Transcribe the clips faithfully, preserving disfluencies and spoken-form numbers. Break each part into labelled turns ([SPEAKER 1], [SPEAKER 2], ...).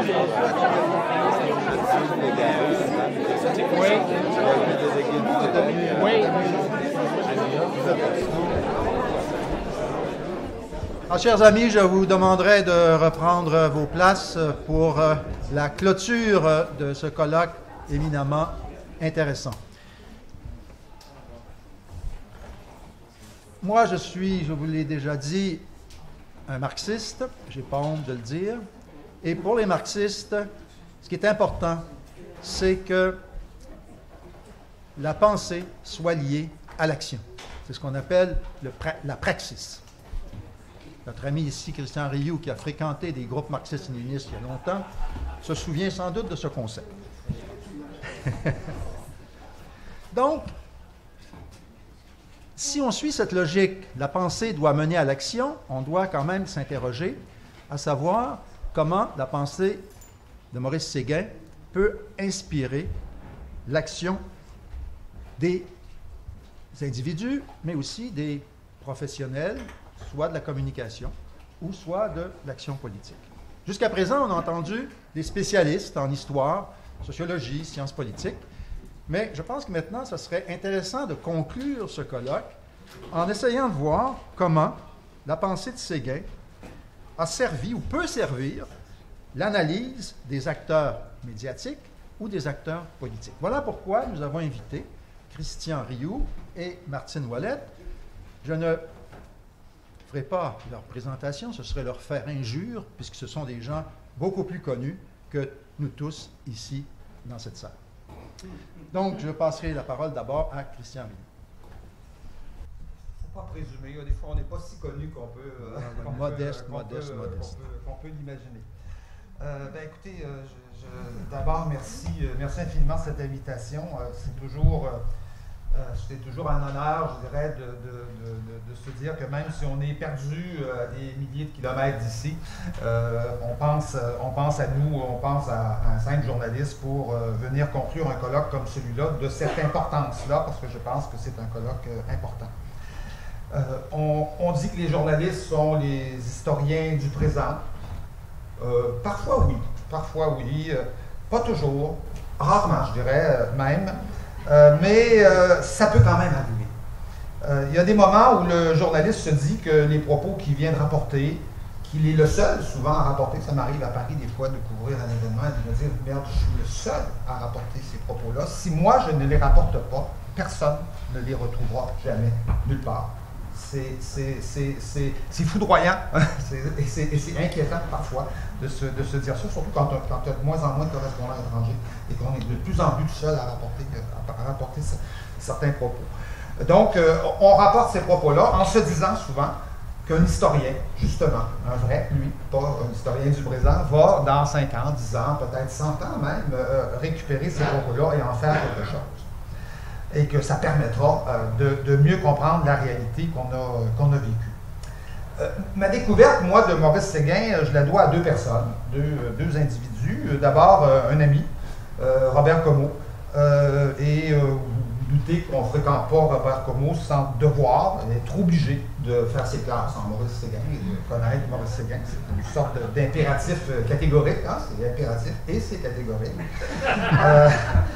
[SPEAKER 1] Oui. Oui.
[SPEAKER 2] Alors, chers amis, je vous demanderai de reprendre vos places pour la clôture de ce colloque éminemment intéressant. Moi, je suis, je vous l'ai déjà dit, un marxiste, je n'ai pas honte de le dire. Et pour les marxistes, ce qui est important, c'est que la pensée soit liée à l'action. C'est ce qu'on appelle le pra- la praxis. Notre ami ici, Christian Rioux, qui a fréquenté des groupes marxistes-léninistes il y a longtemps, se souvient sans doute de ce concept. Donc, si on suit cette logique, la pensée doit mener à l'action, on doit quand même s'interroger à savoir comment la pensée de Maurice Séguin peut inspirer l'action des individus, mais aussi des professionnels, soit de la communication ou soit de l'action politique. Jusqu'à présent, on a entendu des spécialistes en histoire, sociologie, sciences politiques, mais je pense que maintenant, ce serait intéressant de conclure ce colloque en essayant de voir comment la pensée de Séguin a servi ou peut servir l'analyse des acteurs médiatiques ou des acteurs politiques. Voilà pourquoi nous avons invité Christian Rioux et Martine Ouellette. Je ne ferai pas leur présentation, ce serait leur faire injure, puisque ce sont des gens beaucoup plus connus que nous tous ici dans cette salle. Donc, je passerai la parole d'abord à Christian Rioux.
[SPEAKER 3] Il ne faut pas présumer. Des fois, on n'est pas si connu qu'on peut, euh, qu'on
[SPEAKER 2] modeste,
[SPEAKER 3] peut,
[SPEAKER 2] modeste,
[SPEAKER 3] qu'on peut,
[SPEAKER 2] modeste.
[SPEAKER 3] qu'on peut, qu'on peut l'imaginer. Euh, ben, écoutez, euh, je, je, d'abord, merci, euh, merci infiniment de cette invitation. Euh, c'est toujours, euh, c'est toujours un honneur, je dirais, de, de, de, de, de se dire que même si on est perdu euh, à des milliers de kilomètres d'ici, euh, on, pense, on pense à nous, on pense à, à un simple journaliste pour euh, venir conclure un colloque comme celui-là, de cette importance-là, parce que je pense que c'est un colloque euh, important. Euh, on, on dit que les journalistes sont les historiens du présent. Euh, parfois oui, parfois oui, euh, pas toujours, rarement je dirais euh, même, euh, mais euh, ça peut quand même arriver. Euh, il y a des moments où le journaliste se dit que les propos qu'il vient de rapporter, qu'il est le seul souvent à rapporter, ça m'arrive à Paris des fois de couvrir un événement et de me dire « Merde, je suis le seul à rapporter ces propos-là. Si moi je ne les rapporte pas, personne ne les retrouvera jamais, nulle part. » C'est foudroyant et c'est inquiétant parfois de se, de se dire ça, surtout quand il y a de moins en moins de correspondants étrangers et qu'on est de plus en plus seul à rapporter, à rapporter certains propos. Donc, euh, on rapporte ces propos-là en se disant souvent qu'un historien, justement, un vrai, lui, pas un historien du présent, va dans cinq ans, dix ans, peut-être cent ans même, euh, récupérer ces propos-là et en faire quelque chose. Et que ça permettra euh, de, de mieux comprendre la réalité qu'on a, qu'on a vécue. Euh, ma découverte, moi, de Maurice Séguin, je la dois à deux personnes, deux, deux individus. D'abord, euh, un ami, euh, Robert Comeau, euh, et euh, vous doutez qu'on ne fréquente pas Robert Comeau sans devoir, être obligé de faire ses classes en Maurice Séguin, et de connaître Maurice Séguin. C'est une sorte d'impératif catégorique, hein? C'est impératif et c'est catégorique. Euh,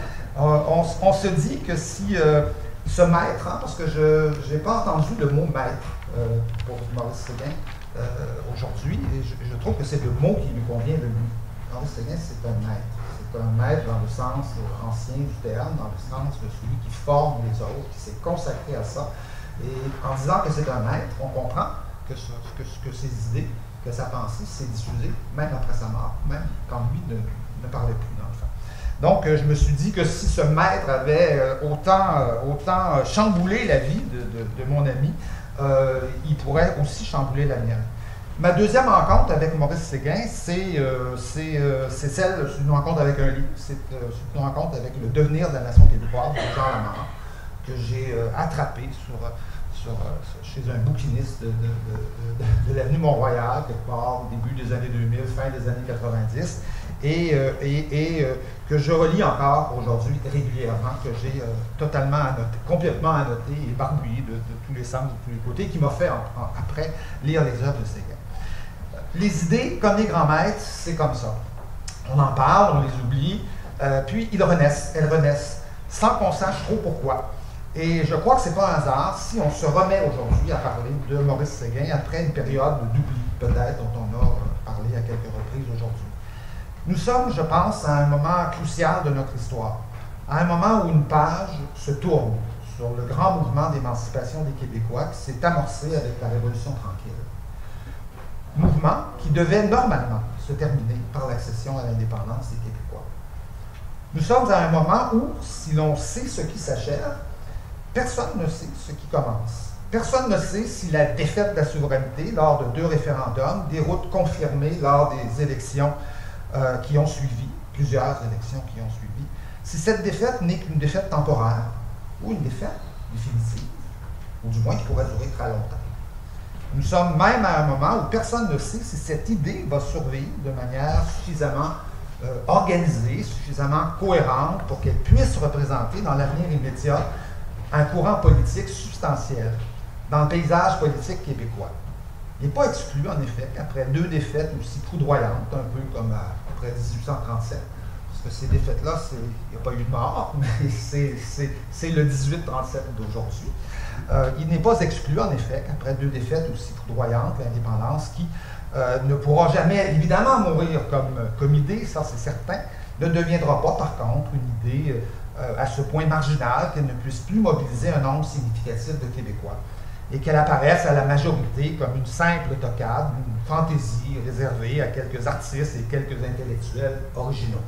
[SPEAKER 3] On, on se dit que si euh, ce maître, hein, parce que je n'ai pas entendu le mot maître euh, pour Maurice Séguin euh, aujourd'hui, et je, je trouve que c'est le mot qui lui convient de lui. Maurice Séguin, c'est un maître. C'est un maître dans le sens ancien du terme, dans le sens de celui qui forme les autres, qui s'est consacré à ça. Et en disant que c'est un maître, on comprend que, ce, que, que ses idées, que sa pensée s'est diffusée, même après sa mort, même quand lui ne, ne parlait plus dans le fond. Donc, euh, je me suis dit que si ce maître avait euh, autant, euh, autant euh, chamboulé la vie de, de, de mon ami, euh, il pourrait aussi chambouler la mienne. Ma deuxième rencontre avec Maurice Séguin, c'est euh, euh, celle, c'est une rencontre avec un livre, c'est euh, une rencontre avec Le devenir de la nation québécoise de Jean Lamar, que j'ai euh, attrapé sur, sur, euh, chez un bouquiniste de, de, de, de, de l'avenue Mont-Royal, quelque part au début des années deux mille, fin des années quatre-vingt-dix. Et, euh, et, et euh, que je relis encore aujourd'hui régulièrement, que j'ai euh, totalement annoté, complètement annoté et barbouillé de, de tous les sens, de tous les côtés, qui m'a fait en, en, après lire les œuvres de Séguin. Les idées, comme les grands maîtres, c'est comme ça. On en parle, on les oublie, euh, puis ils renaissent, elles renaissent, sans qu'on sache trop pourquoi. Et je crois que ce n'est pas un hasard si on se remet aujourd'hui à parler de Maurice Séguin après une période d'oubli, peut-être, dont on a parlé à quelques reprises aujourd'hui. Nous sommes, je pense, à un moment crucial de notre histoire, à un moment où une page se tourne sur le grand mouvement d'émancipation des Québécois qui s'est amorcé avec la Révolution tranquille. Mouvement qui devait normalement se terminer par l'accession à l'indépendance des Québécois. Nous sommes à un moment où, si l'on sait ce qui s'achève, personne ne sait ce qui commence. Personne ne sait si la défaite de la souveraineté lors de deux référendums, des routes confirmées lors des élections euh, qui ont suivi, plusieurs élections qui ont suivi, si cette défaite n'est qu'une défaite temporaire ou une défaite définitive, ou du moins qui pourrait durer très longtemps. Nous sommes même à un moment où personne ne sait si cette idée va survivre de manière suffisamment euh, organisée, suffisamment cohérente pour qu'elle puisse représenter dans l'avenir immédiat un courant politique substantiel dans le paysage politique québécois. Il n'est pas exclu, en effet, qu'après deux défaites aussi foudroyantes, un peu comme après dix-huit cent trente-sept, parce que ces défaites-là, il n'y a pas eu de mort, mais c'est le dix-huit trente-sept d'aujourd'hui. Euh, il n'est pas exclu, en effet, qu'après deux défaites aussi foudroyantes, l'indépendance, qui euh, ne pourra jamais, évidemment, mourir comme, comme idée, ça c'est certain, ne deviendra pas, par contre, une idée euh, à ce point marginal qu'elle ne puisse plus mobiliser un nombre significatif de Québécois et qu'elle apparaisse à la majorité comme une simple toccade, une fantaisie réservée à quelques artistes et quelques intellectuels originaux.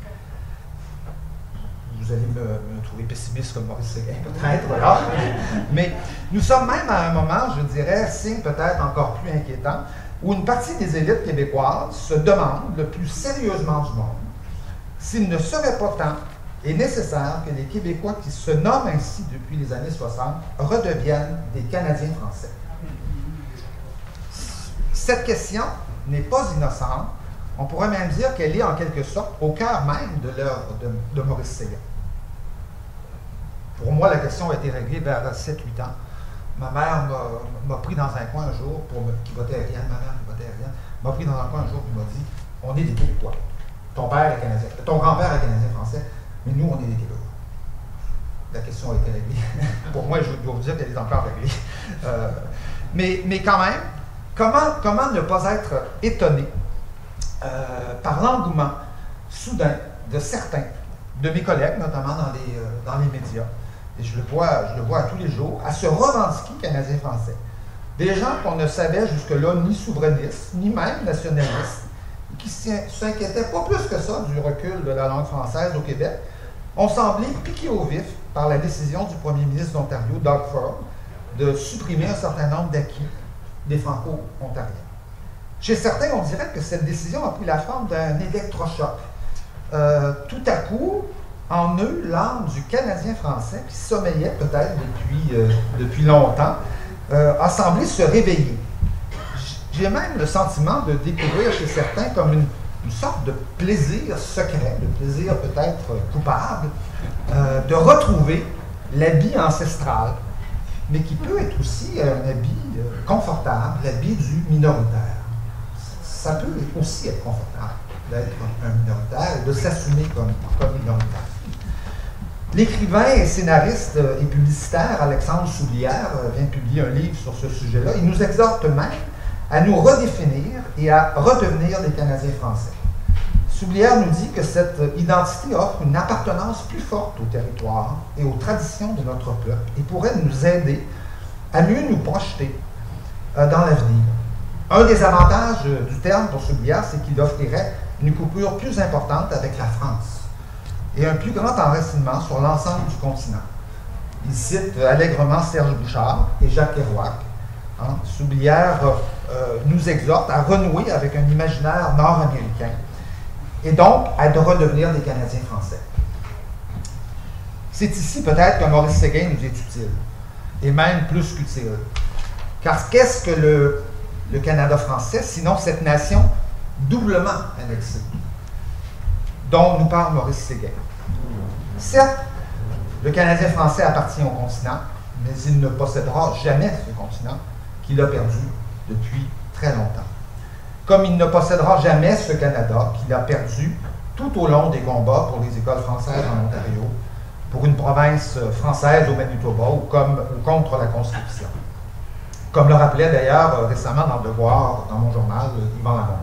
[SPEAKER 3] Vous allez me, me trouver pessimiste comme Maurice Séguin, peut-être, voilà. Mais nous sommes même à un moment, je dirais, signe peut-être encore plus inquiétant, où une partie des élites québécoises se demande le plus sérieusement du monde s'il ne serait pas temps et nécessaire que les Québécois qui se nomment ainsi depuis les années soixante redeviennent des Canadiens français. Cette question n'est pas innocente. On pourrait même dire qu'elle est en quelque sorte au cœur même de l'œuvre de, de Maurice Séguin. Pour moi, la question a été réglée vers sept huit ans. Ma mère m'a pris dans un coin un jour, pour me, qui votait rien, ma mère qui votait rien, m'a pris dans un coin un jour et m'a dit « On est des Québécois. Ton père est Canadien, ton grand-père est Canadien-Français, mais nous, on est des Québécois. » La question a été réglée. Pour moi, je dois vous dire qu'elle est encore réglée. Euh, mais, mais quand même, comment, comment ne pas être étonné Euh, par l'engouement soudain de certains de mes collègues, notamment dans les, euh, dans les médias, et je le, vois, je le vois à tous les jours, à se revendiquer Canadiens-Français. Des gens qu'on ne savait jusque-là ni souverainistes, ni même nationalistes, qui ne s'inquiétaient pas plus que ça du recul de la langue française au Québec, ont semblé piqués au vif par la décision du premier ministre d'Ontario, Doug Ford, de supprimer un certain nombre d'acquis des Franco-Ontariens. Chez certains, on dirait que cette décision a pris la forme d'un électrochoc. Euh, tout à coup, en eux, l'âme du Canadien français, qui sommeillait peut-être depuis, euh, depuis longtemps, euh, a semblé se réveiller. J'ai même le sentiment de découvrir chez certains comme une, une sorte de plaisir secret, de plaisir peut-être coupable, euh, de retrouver l'habit ancestral, mais qui peut être aussi un habit euh, confortable, l'habit du minoritaire. Ça peut aussi être confortable d'être un minoritaire et de s'assumer comme, comme minoritaire. L'écrivain et scénariste et publicitaire Alexandre Soublière vient de publier un livre sur ce sujet-là. Il nous exhorte même à nous redéfinir et à redevenir des Canadiens français. Soublière nous dit que cette identité offre une appartenance plus forte au territoire et aux traditions de notre peuple et pourrait nous aider à mieux nous projeter dans l'avenir. Un des avantages du terme pour Soublière, c'est qu'il offrirait une coupure plus importante avec la France et un plus grand enracinement sur l'ensemble du continent. Il cite allègrement Serge Bouchard et Jacques Kerouac. Hein. Soublière euh, nous exhorte à renouer avec un imaginaire nord-américain et donc à de redevenir des Canadiens français. C'est ici peut-être que Maurice Séguin nous est utile, et même plus qu'utile. Car qu'est-ce que le le Canada français, sinon cette nation doublement annexée, dont nous parle Maurice Séguin. Certes, le Canadien français appartient au continent, mais il ne possédera jamais ce continent qu'il a perdu depuis très longtemps. comme il ne possédera jamais ce Canada qu'il a perdu tout au long des combats pour les écoles françaises en Ontario, pour une province française au Manitoba ou, comme, ou contre la conscription. Comme le rappelait d'ailleurs récemment dans Le Devoir, dans mon journal, Yvan Lamont.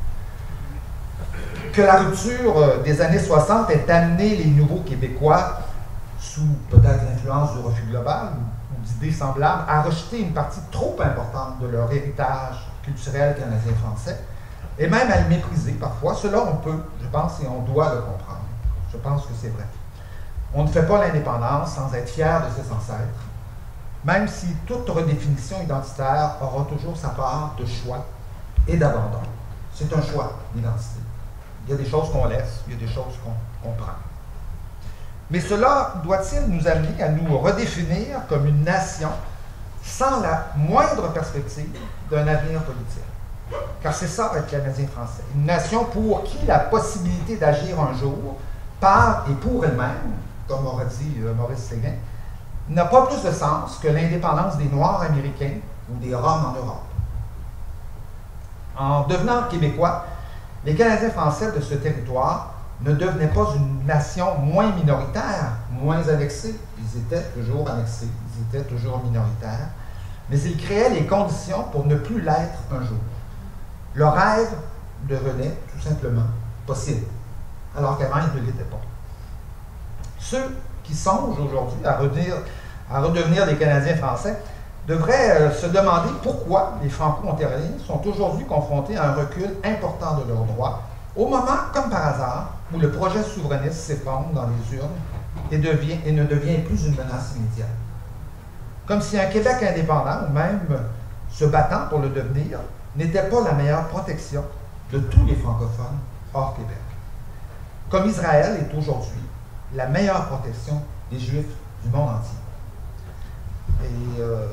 [SPEAKER 3] Que la rupture des années soixante ait amené les nouveaux Québécois, sous peut-être l'influence du refus global ou d'idées semblables, à rejeter une partie trop importante de leur héritage culturel canadien-français, et même à le mépriser parfois. Cela, on peut, je pense, et on doit le comprendre. Je pense que c'est vrai. On ne fait pas l'indépendance sans être fier de ses ancêtres, même si toute redéfinition identitaire aura toujours sa part de choix et d'abandon. C'est un choix d'identité. Il y a des choses qu'on laisse, il y a des choses qu'on qu'on prend. Mais cela doit-il nous amener à nous redéfinir comme une nation sans la moindre perspective d'un avenir politique? Car c'est ça être Canadien-Français. Une nation pour qui la possibilité d'agir un jour, par et pour elle-même, comme aurait dit euh, Maurice Séguin, n'a pas plus de sens que l'indépendance des Noirs américains ou des Roms en Europe. En devenant québécois, les Canadiens français de ce territoire ne devenaient pas une nation moins minoritaire, moins annexée. Ils étaient toujours annexés, ils étaient toujours minoritaires, mais ils créaient les conditions pour ne plus l'être un jour. Le rêve devenait tout simplement possible, alors qu'avant, il ne l'était pas. Ceux qui songent aujourd'hui à redevenir, à redevenir des Canadiens français devraient euh, se demander pourquoi les Franco-Ontariens sont aujourd'hui confrontés à un recul important de leurs droits, au moment, comme par hasard, où le projet souverainiste s'effondre dans les urnes et, devient, et ne devient plus une menace immédiate. Comme si un Québec indépendant, ou même se battant pour le devenir, n'était pas la meilleure protection de tous les francophones hors Québec. Comme Israël est aujourd'hui la meilleure protection des Juifs du monde entier. Et euh,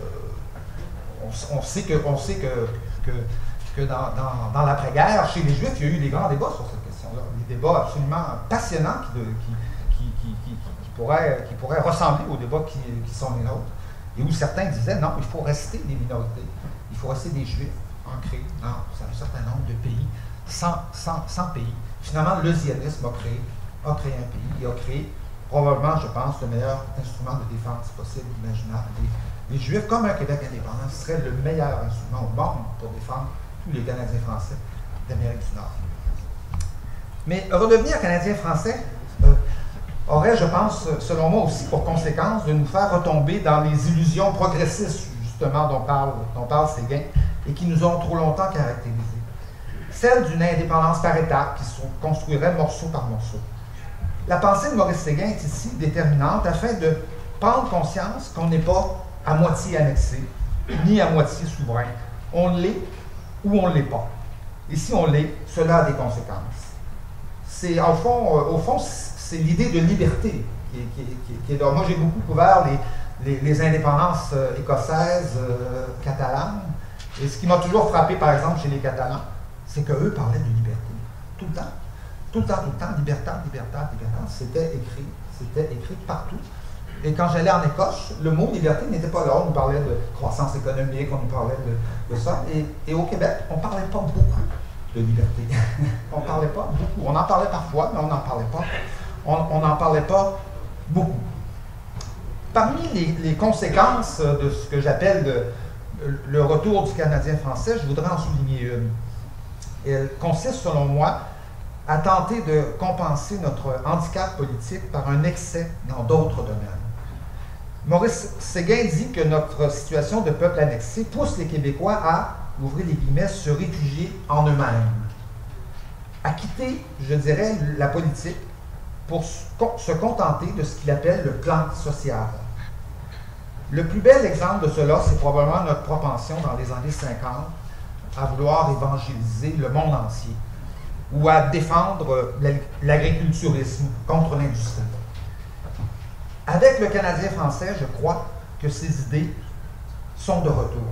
[SPEAKER 3] on, on sait que, on sait que, que, que dans, dans, dans l'après-guerre, chez les Juifs, il y a eu des grands débats sur cette question-là. Des débats absolument passionnants qui, de, qui, qui, qui, qui, qui, pourraient, qui pourraient ressembler aux débats qui, qui sont les nôtres. Et où certains disaient, non, il faut rester des minorités, il faut rester des Juifs ancrés dans un certain nombre de pays, sans, sans, sans pays. Finalement, le zionisme a créé, a créé un pays, il a créé probablement, je pense, le meilleur instrument de défense possible, imaginable. Les, les Juifs, comme un Québec indépendant, serait le meilleur instrument au monde pour défendre tous les Canadiens français d'Amérique du Nord. Mais redevenir Canadien français euh, aurait, je pense, selon moi aussi pour conséquence de nous faire retomber dans les illusions progressistes, justement, dont parle, dont parle Séguin, et qui nous ont trop longtemps caractérisés. Celle d'une indépendance par étapes qui se construirait morceau par morceau. La pensée de Maurice Séguin est ici déterminante afin de prendre conscience qu'on n'est pas à moitié annexé, ni à moitié souverain. On l'est ou on ne l'est pas. Et si on l'est, cela a des conséquences. C'est, au fond, euh, au fond c'est l'idée de liberté qui est, qui est, qui est, qui est là. Moi, j'ai beaucoup couvert les, les, les indépendances euh, écossaises, euh, catalanes. Et ce qui m'a toujours frappé, par exemple, chez les Catalans, c'est qu'eux parlaient de liberté. Tout le temps. Tout le temps, tout le temps, libertad, libertad, libertad, c'était écrit, c'était écrit partout. Et quand j'allais en Écosse, le mot liberté n'était pas là. On nous parlait de croissance économique, on nous parlait de, de ça. Et, et au Québec, on ne parlait pas beaucoup de liberté. on ne parlait pas beaucoup. On en parlait parfois, mais on n'en parlait pas. On n'en parlait pas beaucoup. Parmi les, les conséquences de ce que j'appelle le, le retour du Canadien français, je voudrais en souligner une. Elle consiste, selon moi, à tenter de compenser notre handicap politique par un excès dans d'autres domaines. Maurice Séguin dit que notre situation de peuple annexé pousse les Québécois à, ouvrir les guillemets, se réfugier en eux-mêmes, à quitter, je dirais, la politique pour se contenter de ce qu'il appelle le plan social. Le plus bel exemple de cela, c'est probablement notre propension dans les années cinquante à vouloir évangéliser le monde entier, ou à défendre l'agriculturisme contre l'industrie. Avec le Canadien français, je crois que ces idées sont de retour.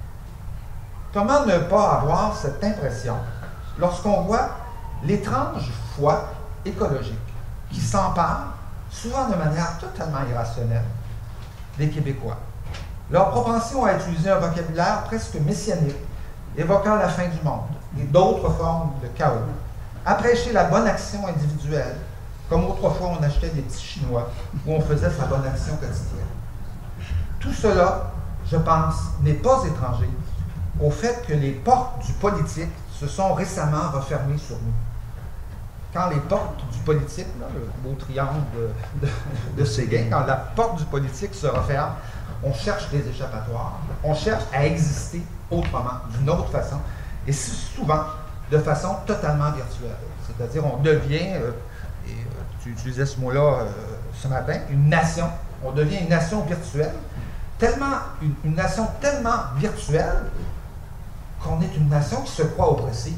[SPEAKER 3] Comment ne pas avoir cette impression lorsqu'on voit l'étrange foi écologique qui s'empare, souvent de manière totalement irrationnelle, des Québécois? Leur propension à utiliser un vocabulaire presque messianique, évoquant la fin du monde, et d'autres formes de chaos, à prêcher la bonne action individuelle, comme autrefois on achetait des petits Chinois, où on faisait sa bonne action quotidienne. Tout cela, je pense, n'est pas étranger au fait que les portes du politique se sont récemment refermées sur nous. Quand les portes du politique, là, le beau triangle de, de, de Séguin, quand la porte du politique se referme, on cherche des échappatoires, on cherche à exister autrement, d'une autre façon, et souvent de façon totalement virtuelle. C'est-à-dire, on devient, euh, et euh, tu utilisais ce mot-là euh, ce matin, une nation. On devient une nation virtuelle, tellement, une, une nation tellement virtuelle qu'on est une nation qui se croit oppressive.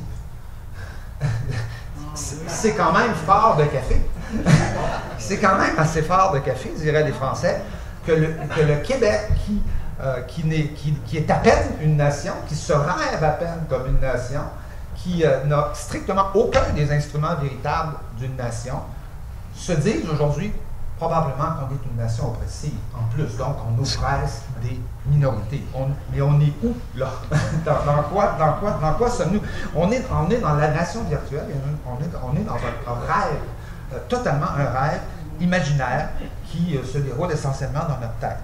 [SPEAKER 3] C'est quand même fort de café. C'est quand même assez fort de café, diraient les Français, que le, que le Québec, qui, euh, qui, n'est, qui, qui est à peine une nation, qui se rêve à peine comme une nation, qui euh, n'a strictement aucun des instruments véritables d'une nation, se disent aujourd'hui probablement qu'on est une nation oppressive. En plus, donc, on oppresse des minorités. On, mais on est où, là? dans, dans quoi, dans quoi, dans quoi sommes-nous? On est, on est dans la nation virtuelle, on est, on est dans un, un rêve, euh, totalement un rêve imaginaire qui euh, se déroule essentiellement dans notre tête.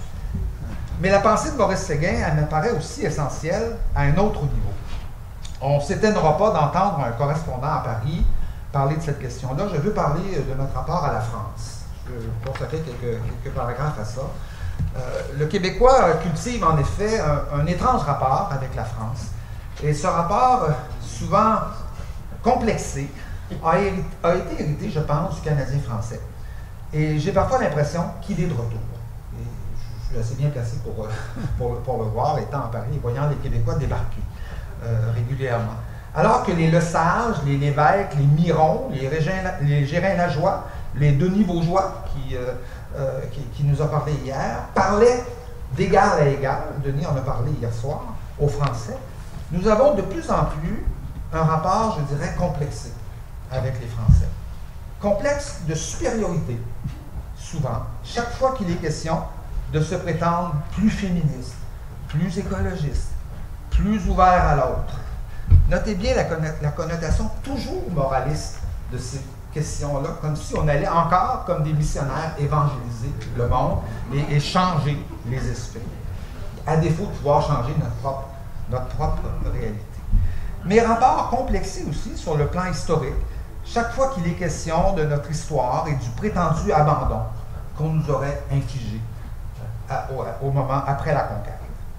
[SPEAKER 3] Mais la pensée de Maurice Séguin, elle me paraît aussi essentielle à un autre niveau. On ne s'étonnera pas d'entendre un correspondant à Paris parler de cette question-là. Je veux parler de notre rapport à la France. Je vais consacrer quelques, quelques paragraphes à ça. Euh, le Québécois cultive en effet un, un étrange rapport avec la France. Et ce rapport, souvent complexé, a, hérité, a été hérité, je pense, du Canadien français. Et j'ai parfois l'impression qu'il est de retour. Et je suis assez bien placé pour, pour, pour le voir, étant à Paris et voyant les Québécois débarquer euh, régulièrement. Alors que les Lesage, les Lévesque, les Miron, les, les Gérin-Lajoie, les Denis Vaugeois, qui, euh, euh, qui, qui nous a parlé hier, parlaient d'égal à égal, Denis en a parlé hier soir, aux Français. Nous avons de plus en plus un rapport, je dirais, complexé avec les Français. Complexe de supériorité, souvent, chaque fois qu'il est question de se prétendre plus féministe, plus écologiste, plus ouvert à l'autre. Notez bien la, la connotation toujours moraliste de ces questions-là, comme si on allait encore, comme des missionnaires, évangéliser le monde et, et changer les esprits, à défaut de pouvoir changer notre propre, notre propre réalité. Mais rapport complexé aussi sur le plan historique, chaque fois qu'il est question de notre histoire et du prétendu abandon qu'on nous aurait infligé à, au, au moment après la conquête.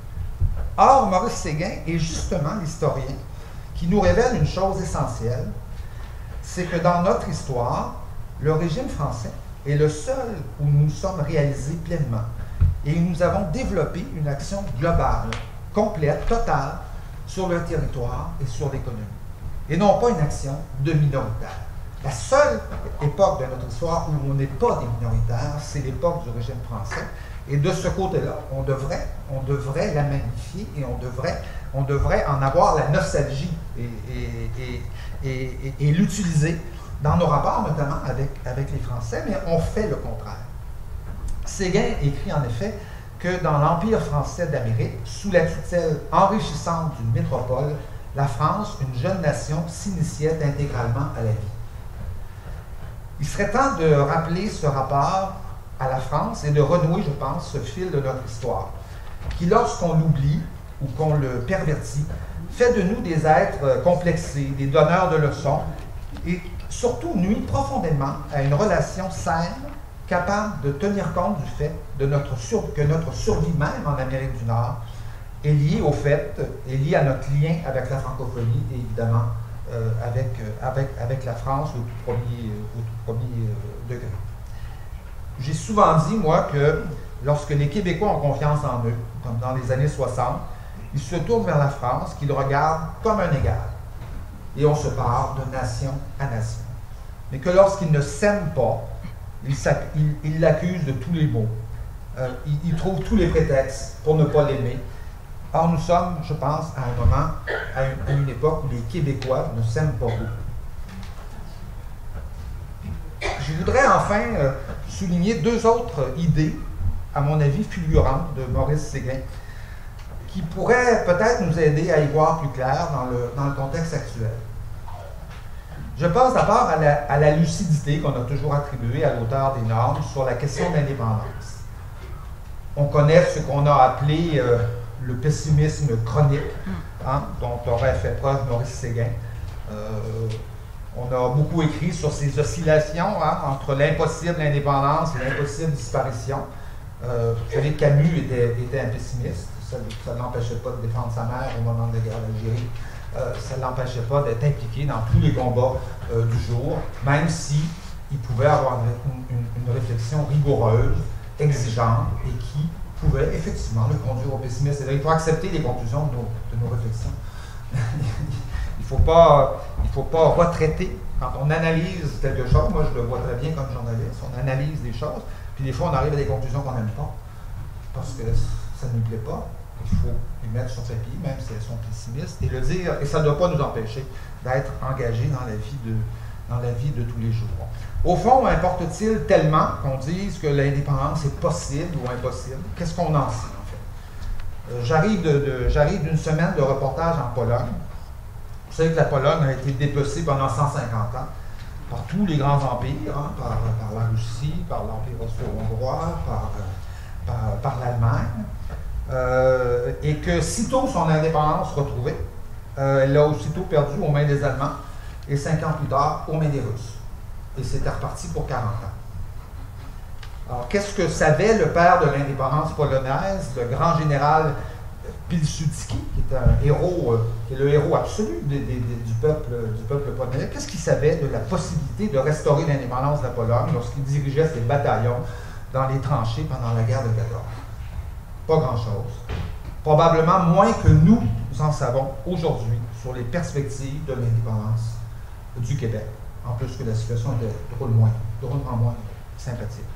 [SPEAKER 3] Or, Maurice Séguin est justement l'historien qui nous révèle une chose essentielle, c'est que dans notre histoire, le régime français est le seul où nous sommes réalisés pleinement et nous avons développé une action globale, complète, totale, sur le territoire et sur l'économie, et non pas une action de minoritaire. La seule époque de notre histoire où on n'est pas des minoritaires, c'est l'époque du régime français, et de ce côté-là, on devrait, on devrait la magnifier et on devrait, on devrait en avoir la nostalgie et, et, et, et, et, et l'utiliser dans nos rapports, notamment avec, avec les Français, mais on fait le contraire. Séguin écrit en effet que dans l'Empire français d'Amérique, sous la tutelle enrichissante d'une métropole, la France, une jeune nation, s'initiait intégralement à la vie. Il serait temps de rappeler ce rapport à la France et de renouer, je pense, ce fil de notre histoire, qui, lorsqu'on l'oublie ou qu'on le pervertit, fait de nous des êtres complexés, des donneurs de leçons, et surtout nuit profondément à une relation saine, capable de tenir compte du fait de notre sur, que notre survie même en Amérique du Nord est liée au fait, est liée à notre lien avec la francophonie et évidemment euh, avec, euh, avec, avec la France au tout premier, euh, au tout premier euh, degré. J'ai souvent dit, moi, que lorsque les Québécois ont confiance en eux, comme dans les années soixante, ils se tournent vers la France, qu'ils regardent comme un égal. Et on se parle de nation à nation. Mais que lorsqu'ils ne s'aiment pas, ils l'accusent de tous les maux. Euh, ils, ils trouvent tous les prétextes pour ne pas l'aimer. Or, nous sommes, je pense, à un moment, à une, à une époque où les Québécois ne s'aiment pas beaucoup. Je voudrais enfin euh, souligner deux autres idées, à mon avis fulgurantes, de Maurice Séguin, qui pourrait peut-être nous aider à y voir plus clair dans le, dans le contexte actuel. Je pense d'abord à la, à la lucidité qu'on a toujours attribuée à l'auteur des normes sur la question de l'indépendance. On connaît ce qu'on a appelé euh, le pessimisme chronique, hein, dont aurait fait preuve Maurice Séguin. Euh, on a beaucoup écrit sur ces oscillations hein, entre l'impossible indépendance et l'impossible disparition. Euh, vous savez, Camus était, était un pessimiste. Ça ne l'empêchait pas de défendre sa mère au moment de la guerre d'Algérie. Euh, ça ne l'empêchait pas d'être impliqué dans tous les combats euh, du jour, même si il pouvait avoir une, une, une réflexion rigoureuse, exigeante, et qui pouvait effectivement le conduire au pessimisme. C'est-à-dire qu'il faut accepter les conclusions de nos, de nos réflexions. Il ne faut pas, il faut pas retraiter. Quand on analyse quelque chose, moi je le vois très bien comme journaliste, on analyse des choses, puis des fois on arrive à des conclusions qu'on n'aime pas, parce que ça ne nous plaît pas. Il faut les mettre sur papier, même si elles sont pessimistes, et le dire, et ça ne doit pas nous empêcher d'être engagés dans la vie de, dans la vie de tous les jours. Au fond, importe-t-il tellement qu'on dise que l'indépendance est possible ou impossible? Qu'est-ce qu'on en sait, en fait? Euh, j'arrive de, de, j'arrive d'une semaine de reportage en Pologne. Vous savez que la Pologne a été dépecée pendant cent cinquante ans par tous les grands empires, hein, par, par la Russie, par l'Empire austro-hongrois, par, par, par l'Allemagne. Euh, et que sitôt son indépendance retrouvée, euh, elle l'a aussitôt perdue aux mains des Allemands et cinq ans plus tard aux mains des Russes. Et c'était reparti pour quarante ans. Alors, qu'est-ce que savait le père de l'indépendance polonaise, le grand général Pilsudski, qui est un héros, euh, qui est le héros absolu de, de, de, du, peuple, du peuple polonais? Qu'est-ce qu'il savait de la possibilité de restaurer l'indépendance de la Pologne lorsqu'il dirigeait ses bataillons dans les tranchées pendant la guerre de quatorze? Pas grand-chose. Probablement moins que nous en savons aujourd'hui sur les perspectives de l'indépendance du Québec. En plus que la situation était drôlement, drôlement moins sympathique.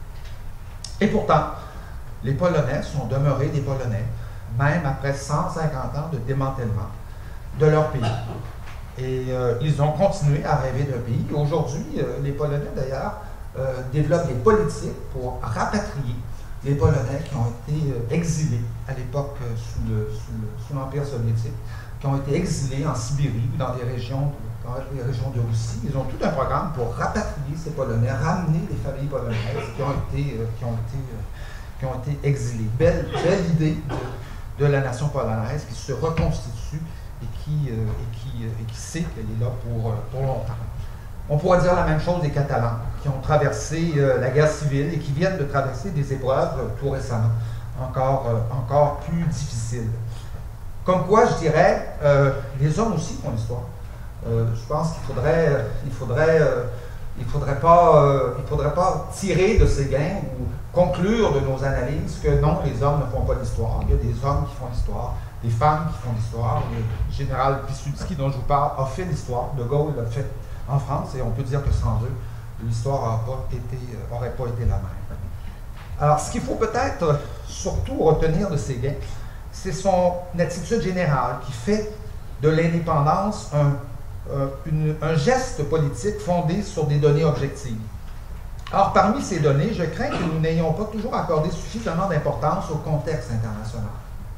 [SPEAKER 3] Et pourtant, les Polonais sont demeurés des Polonais, même après cent cinquante ans de démantèlement de leur pays. Et euh, ils ont continué à rêver d'un pays. Aujourd'hui, euh, les Polonais, d'ailleurs, euh, développent des politiques pour rapatrier les Polonais qui ont été euh, exilés à l'époque euh, sous, le, sous, le, sous l'Empire soviétique, qui ont été exilés en Sibérie ou dans des régions, dans les régions de Russie. Ils ont tout un programme pour rapatrier ces Polonais, ramener les familles polonaises qui ont été, euh, qui ont été, euh, qui ont été exilées. Belle, belle idée de, de la nation polonaise qui se reconstitue et qui, euh, et qui, euh, et qui sait qu'elle est là pour, euh, pour longtemps. On pourrait dire la même chose des Catalans, qui ont traversé euh, la guerre civile et qui viennent de traverser des épreuves euh, tout récemment, encore, euh, encore plus difficiles. Comme quoi, je dirais, euh, les hommes aussi font l'histoire. Euh, je pense qu'il faudrait, euh, il faudrait, euh, il faudrait pas, euh, il faudrait pas tirer de ces gains ou conclure de nos analyses que non, les hommes ne font pas l'histoire. Il y a des hommes qui font l'histoire, des femmes qui font l'histoire. Le général Pilsudski, dont je vous parle, a fait l'histoire. De Gaulle l'a fait en France, et on peut dire que sans eux, l'histoire n'aurait pas été la même. Alors, ce qu'il faut peut-être surtout retenir de ces gains, c'est son attitude générale qui fait de l'indépendance un, un, une, un geste politique fondé sur des données objectives. Alors, parmi ces données, je crains que nous n'ayons pas toujours accordé suffisamment d'importance au contexte international.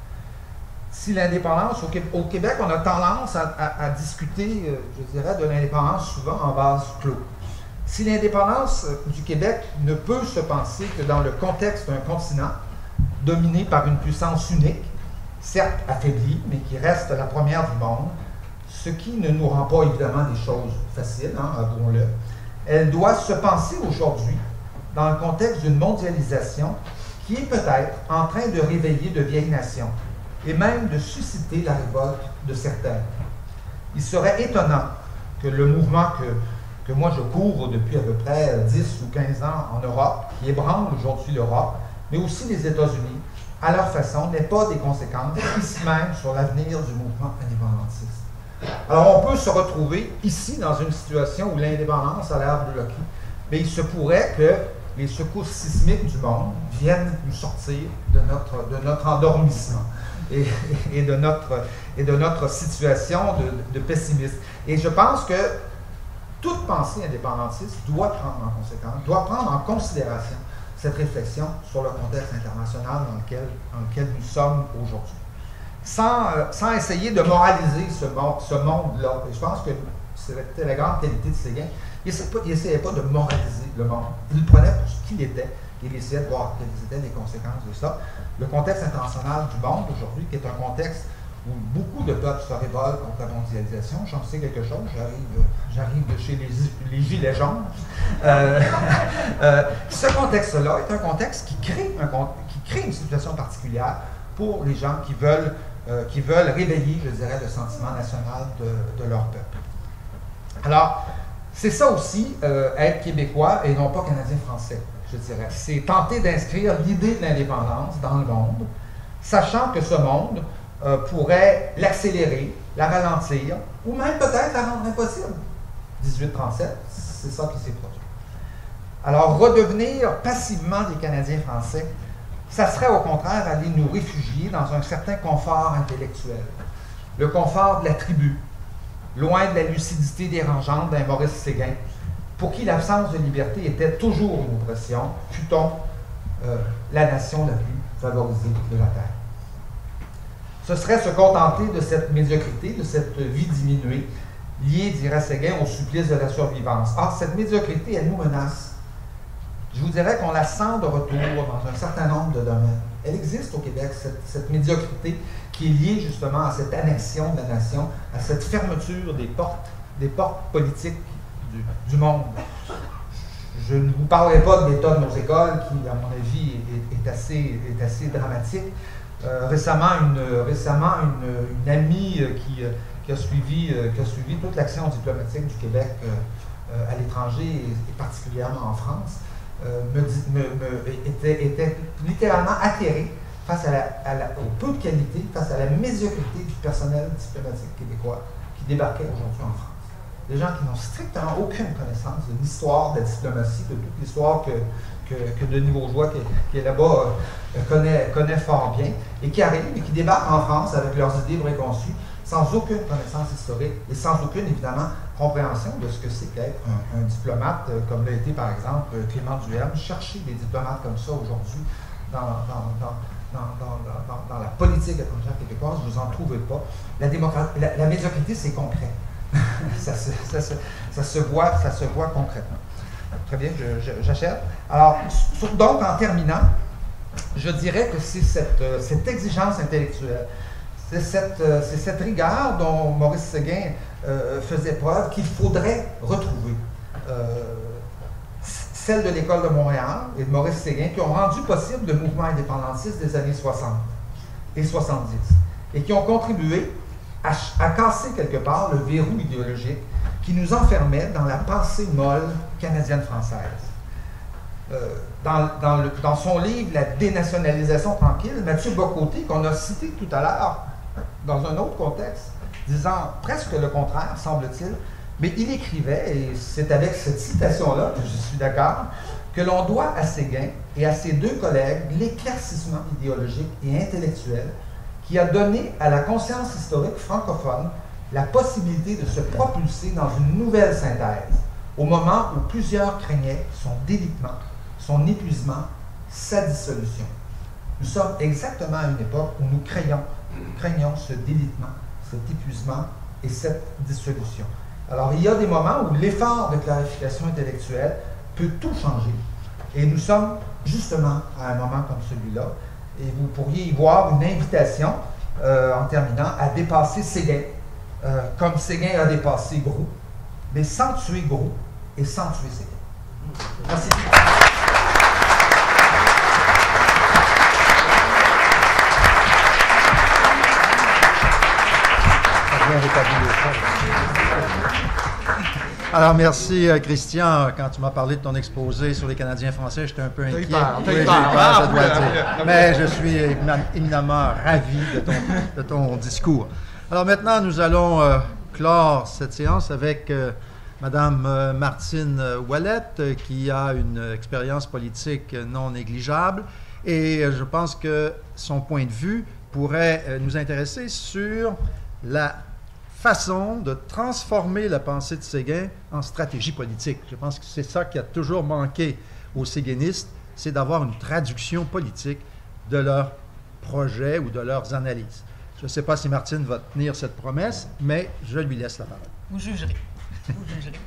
[SPEAKER 3] Si l'indépendance, au, au Québec, on a tendance à, à, à discuter, euh, je dirais, de l'indépendance souvent en vase clos. Si l'indépendance euh, du Québec ne peut se penser que dans le contexte d'un continent dominé par une puissance unique, certes affaiblie, mais qui reste la première du monde, ce qui ne nous rend pas évidemment des choses faciles, hein, avouons-le, elle doit se penser aujourd'hui dans le contexte d'une mondialisation qui est peut-être en train de réveiller de vieilles nations et même de susciter la révolte de certaines. Il serait étonnant que le mouvement que, que moi je couvre depuis à peu près dix ou quinze ans en Europe, qui ébranle aujourd'hui l'Europe, mais aussi les États-Unis, à leur façon, n'ait pas des conséquences ici même sur l'avenir du mouvement indépendantiste. Alors on peut se retrouver ici dans une situation où l'indépendance a l'air bloquée, mais il se pourrait que les secousses sismiques du monde viennent nous sortir de notre, de notre endormissement. Et, et, de notre, et de notre situation de, de pessimisme. Et je pense que toute pensée indépendantiste doit prendre en conséquence, doit prendre en considération cette réflexion sur le contexte international dans lequel, dans lequel nous sommes aujourd'hui. sans, euh, sans essayer de moraliser ce, monde, ce monde-là. Et je pense que c'était la grande qualité de Séguin. Il n'essayait pas, pas de moraliser le monde. Il le prenait pour ce qu'il était et il essayait de voir quelles étaient les conséquences de ça. Le contexte international du monde aujourd'hui, qui est un contexte où beaucoup de peuples se révoltent contre la mondialisation. J'en sais quelque chose, j'arrive, j'arrive de chez les, les Gilets jaunes. Euh, euh, ce contexte-là est un contexte qui crée, un, qui crée une situation particulière pour les gens qui veulent, euh, qui veulent réveiller, je dirais, le sentiment national de, de leur peuple. Alors, c'est ça aussi, euh, être québécois et non pas canadien-français, je dirais. C'est tenter d'inscrire l'idée de l'indépendance dans le monde, sachant que ce monde Euh, pourrait l'accélérer, la ralentir, ou même peut-être la rendre impossible. dix-huit trente-sept, c'est ça qui s'est produit. Alors, redevenir passivement des Canadiens français, ça serait au contraire aller nous réfugier dans un certain confort intellectuel. Le confort de la tribu, loin de la lucidité dérangeante d'un Maurice Séguin, pour qui l'absence de liberté était toujours une oppression, fût-on euh, la nation la plus favorisée de la Terre. Ce serait se contenter de cette médiocrité, de cette vie diminuée, liée, dirait Séguin, au supplice de la survivance. Or, cette médiocrité, elle nous menace. Je vous dirais qu'on la sent de retour dans un certain nombre de domaines. Elle existe au Québec, cette, cette médiocrité qui est liée justement à cette annexion de la nation, à cette fermeture des portes, des portes politiques du, du monde. Je ne vous parlerai pas de l'état de nos écoles, qui, à mon avis, est, est, assez, est assez dramatique. Euh, récemment, une, récemment une, une amie qui, qui, a suivi, qui a suivi toute l'action diplomatique du Québec euh, à l'étranger et, et particulièrement en France, euh, me, me, me, était, était littéralement atterrée face à la, à la, au peu de qualité, face à la médiocrité du personnel diplomatique québécois qui débarquait aujourd'hui en France. Des gens qui n'ont strictement aucune connaissance de l'histoire de la diplomatie, de toute l'histoire que, que, que Denis Bourgeois, qui, qui est là-bas, euh, connaît, connaît fort bien, et qui arrivent et qui débarquent en France avec leurs idées préconçues, sans aucune connaissance historique et sans aucune, évidemment, compréhension de ce que c'est qu'être un, un diplomate, euh, comme l'a été, par exemple, Clément Duhem. Cherchez des diplomates comme ça aujourd'hui dans, dans, dans, dans, dans, dans, dans la politique étrangère québécoise, vous n'en trouvez pas. La, la, la médiocrité, c'est concret. ça, se, ça, se, ça, se voit, ça se voit concrètement. Très bien, j'achète. Alors, donc, en terminant, je dirais que c'est cette, cette exigence intellectuelle, c'est cette, cette rigueur dont Maurice Séguin euh, faisait preuve qu'il faudrait retrouver. Euh, celle de l'École de Montréal et de Maurice Séguin qui ont rendu possible le mouvement indépendantiste des années soixante et soixante-dix et qui ont contribué à, à casser quelque part le verrou idéologique qui nous enfermait dans la pensée molle canadienne-française. Euh, dans, dans, le, dans son livre « La dénationalisation tranquille », Mathieu Bocoté, qu'on a cité tout à l'heure dans un autre contexte, disant presque le contraire, semble-t-il, mais il écrivait, et c'est avec cette citation-là que je suis d'accord, que l'on doit à Séguin et à ses deux collègues l'éclaircissement idéologique et intellectuel qui a donné à la conscience historique francophone la possibilité de se propulser dans une nouvelle synthèse, au moment où plusieurs craignaient son délitement, son épuisement, sa dissolution. Nous sommes exactement à une époque où nous craignons, craignons ce délitement, cet épuisement et cette dissolution. Alors, il y a des moments où l'effort de clarification intellectuelle peut tout changer. Et nous sommes justement à un moment comme celui-là. Et vous pourriez y voir une invitation, euh, en terminant, à dépasser Séguin, euh, comme Séguin a dépassé Groulx, mais sans tuer Groulx et sans tuer Séguin. Merci.
[SPEAKER 2] Alors, merci, Christian. Quand tu m'as parlé de ton exposé sur les Canadiens français, j'étais un peu inquiet.
[SPEAKER 3] Peur,
[SPEAKER 2] oui, j'ai peur, peur, je dois dire. Mais je suis éminemment ravi de ton, de ton discours. Alors maintenant, nous allons euh, clore cette séance avec euh, Mme euh, Martine Ouellette, euh, qui a une expérience politique non négligeable. Et euh, je pense que son point de vue pourrait euh, nous intéresser sur la façon de transformer la pensée de Séguin en stratégie politique. Je pense que c'est ça qui a toujours manqué aux séguinistes, c'est d'avoir une traduction politique de leurs projets ou de leurs analyses. Je ne sais pas si Martine va tenir cette promesse, mais je lui laisse la parole.
[SPEAKER 1] Vous jugerez. Vous jugerez.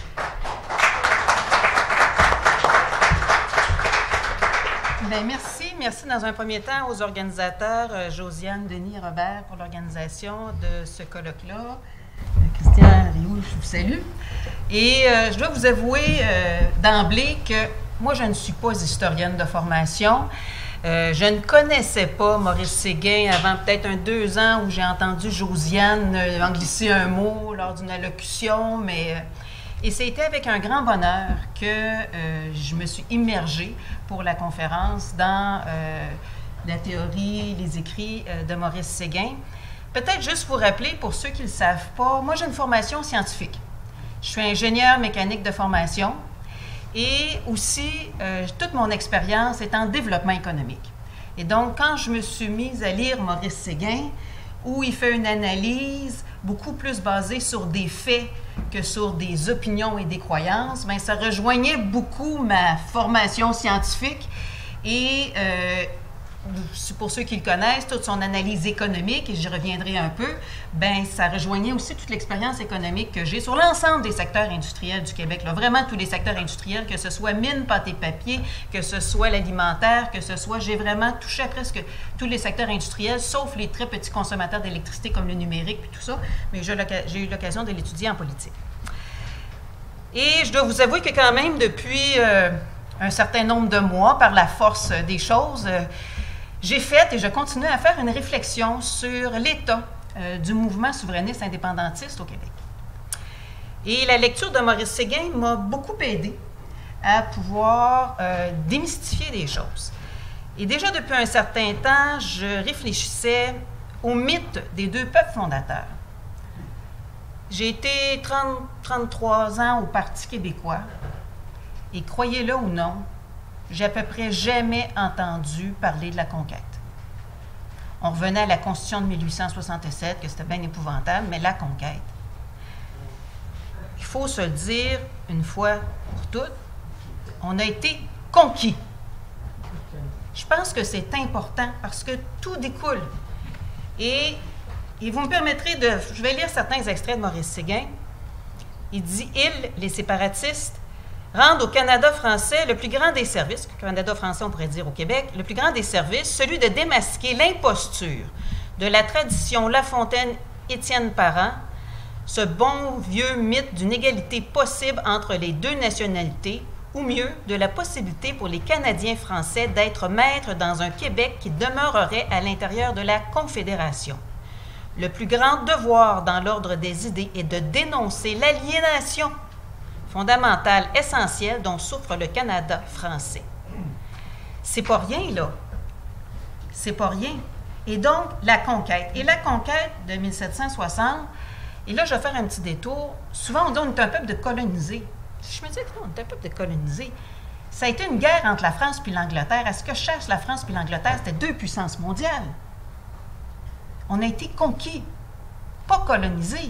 [SPEAKER 1] Bien, merci. Merci dans un premier temps aux organisateurs, euh, Josiane, Denis et Robert, pour l'organisation de ce colloque-là. Euh, Christian, Rio, je vous salue. Et euh, je dois vous avouer euh, d'emblée que moi, je ne suis pas historienne de formation. Euh, je ne connaissais pas Maurice Séguin avant peut-être un deux ans où j'ai entendu Josiane euh, en glisser un mot lors d'une allocution, mais... Euh, et c'était avec un grand bonheur que euh, je me suis immergée pour la conférence dans euh, la théorie, les écrits euh, de Maurice Séguin. Peut-être juste vous rappeler, pour ceux qui ne le savent pas, moi j'ai une formation scientifique. Je suis ingénieur mécanique de formation et aussi euh, toute mon expérience est en développement économique. Et donc, quand je me suis mise à lire Maurice Séguin, où il fait une analyse beaucoup plus basée sur des faits que sur des opinions et des croyances, bien, ça rejoignait beaucoup ma formation scientifique et, euh, pour ceux qui le connaissent, toute son analyse économique, et j'y reviendrai un peu, bien, ça rejoignait aussi toute l'expérience économique que j'ai sur l'ensemble des secteurs industriels du Québec, là, vraiment tous les secteurs industriels, que ce soit mine, pâte et papier, que ce soit l'alimentaire, que ce soit, j'ai vraiment touché à presque tous les secteurs industriels, sauf les très petits consommateurs d'électricité comme le numérique et tout ça, mais j'ai eu l'occasion de l'étudier en politique. Et je dois vous avouer que quand même, depuis euh, un certain nombre de mois, par la force des choses, euh, j'ai fait et je continue à faire une réflexion sur l'état euh, du mouvement souverainiste indépendantiste au Québec. Et la lecture de Maurice Séguin m'a beaucoup aidé à pouvoir euh, démystifier des choses. Et déjà depuis un certain temps, je réfléchissais au mythe des deux peuples fondateurs. J'ai été trente, trente-trois ans au Parti québécois et croyez-le ou non, j'ai à peu près jamais entendu parler de la conquête. On revenait à la Constitution de mille huit cent soixante-sept, que c'était bien épouvantable, mais la conquête. Il faut se le dire une fois pour toutes, on a été conquis. Je pense que c'est important parce que tout découle. Et, et vous me permettrez de... Je vais lire certains extraits de Maurice Séguin. Il dit « Ils, les séparatistes, rendent au Canada français le plus grand des services, le Canada français on pourrait dire au Québec, le plus grand des services, celui de démasquer l'imposture de la tradition La Fontaine-Étienne Parent, ce bon vieux mythe d'une égalité possible entre les deux nationalités, ou mieux, de la possibilité pour les Canadiens français d'être maîtres dans un Québec qui demeurerait à l'intérieur de la Confédération. Le plus grand devoir dans l'ordre des idées est de dénoncer l'aliénation fondamentale, essentielle, dont souffre le Canada français. C'est pas rien, là. C'est pas rien. Et donc, la conquête. Et la conquête de mille sept cent soixante, et là, je vais faire un petit détour. Souvent, on dit qu'on est un peuple de colonisés. Je me dis, on est un peuple de colonisés. Ça a été une guerre entre la France puis l'Angleterre. À ce que je cherche, la France puis l'Angleterre, c'était deux puissances mondiales. On a été conquis, pas colonisés.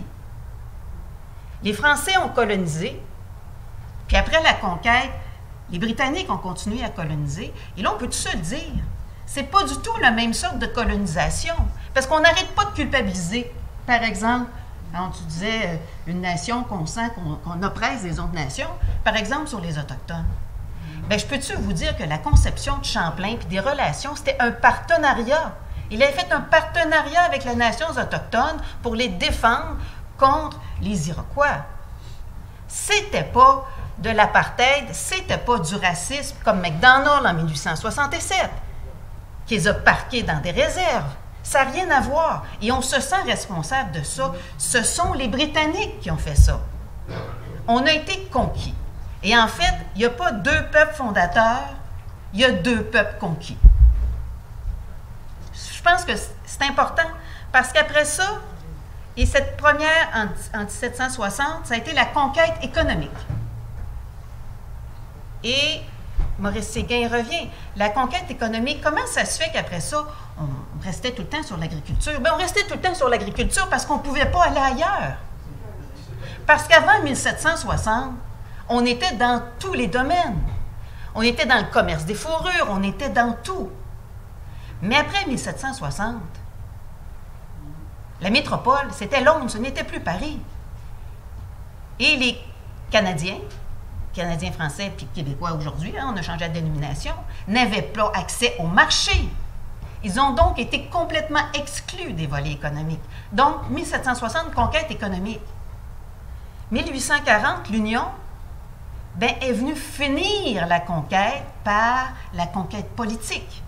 [SPEAKER 1] Les Français ont colonisé, puis après la conquête, les Britanniques ont continué à coloniser. Et là, on peut tout se le dire. C'est pas du tout la même sorte de colonisation. Parce qu'on n'arrête pas de culpabiliser. Par exemple, quand tu disais une nation qu'on sent qu'on qu'on oppresse les autres nations, par exemple sur les Autochtones. Bien, je peux-tu vous dire que la conception de Champlain puis des relations, c'était un partenariat. Il avait fait un partenariat avec les nations autochtones pour les défendre contre les Iroquois. C'était pas de l'apartheid, c'était pas du racisme comme McDonald en mille huit cent soixante-sept, qui les a parqués dans des réserves. Ça n'a rien à voir. Et on se sent responsable de ça. Ce sont les Britanniques qui ont fait ça. On a été conquis. Et en fait, il n'y a pas deux peuples fondateurs, il y a deux peuples conquis. Je pense que c'est important parce qu'après ça, et cette première en, en mille sept cent soixante, ça a été la conquête économique. Et Maurice Séguin revient. La conquête économique, comment ça se fait qu'après ça, on restait tout le temps sur l'agriculture? Bien, on restait tout le temps sur l'agriculture parce qu'on ne pouvait pas aller ailleurs. Parce qu'avant mille sept cent soixante, on était dans tous les domaines. On était dans le commerce des fourrures, on était dans tout. Mais après mille sept cent soixante, La métropole, c'était Londres, ce n'était plus Paris. Et les Canadiens, Canadiens français puis Québécois aujourd'hui, hein, on a changé de dénomination, n'avaient pas accès au marché. Ils ont donc été complètement exclus des volets économiques. Donc, mille sept cent soixante, conquête économique. mille huit cent quarante, l'Union ben, est venue finir la conquête par la conquête politique.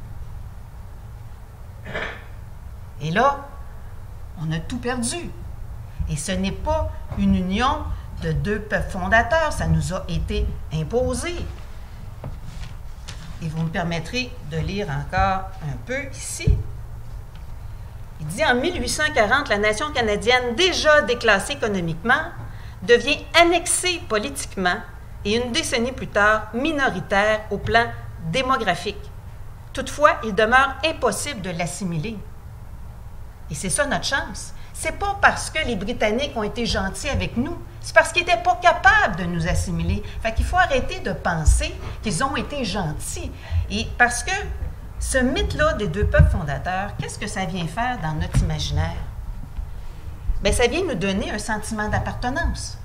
[SPEAKER 1] Et là, on a tout perdu. Et ce n'est pas une union de deux peuples fondateurs, ça nous a été imposé. Et vous me permettrez de lire encore un peu ici. Il dit en mille huit cent quarante, la nation canadienne, déjà déclassée économiquement, devient annexée politiquement et une décennie plus tard, minoritaire au plan démographique. Toutefois, il demeure impossible de l'assimiler. Et c'est ça notre chance. C'est pas parce que les Britanniques ont été gentils avec nous, c'est parce qu'ils n'étaient pas capables de nous assimiler. Fait qu'il faut arrêter de penser qu'ils ont été gentils. Et parce que ce mythe-là des deux peuples fondateurs, qu'est-ce que ça vient faire dans notre imaginaire? Bien, ça vient nous donner un sentiment d'appartenance.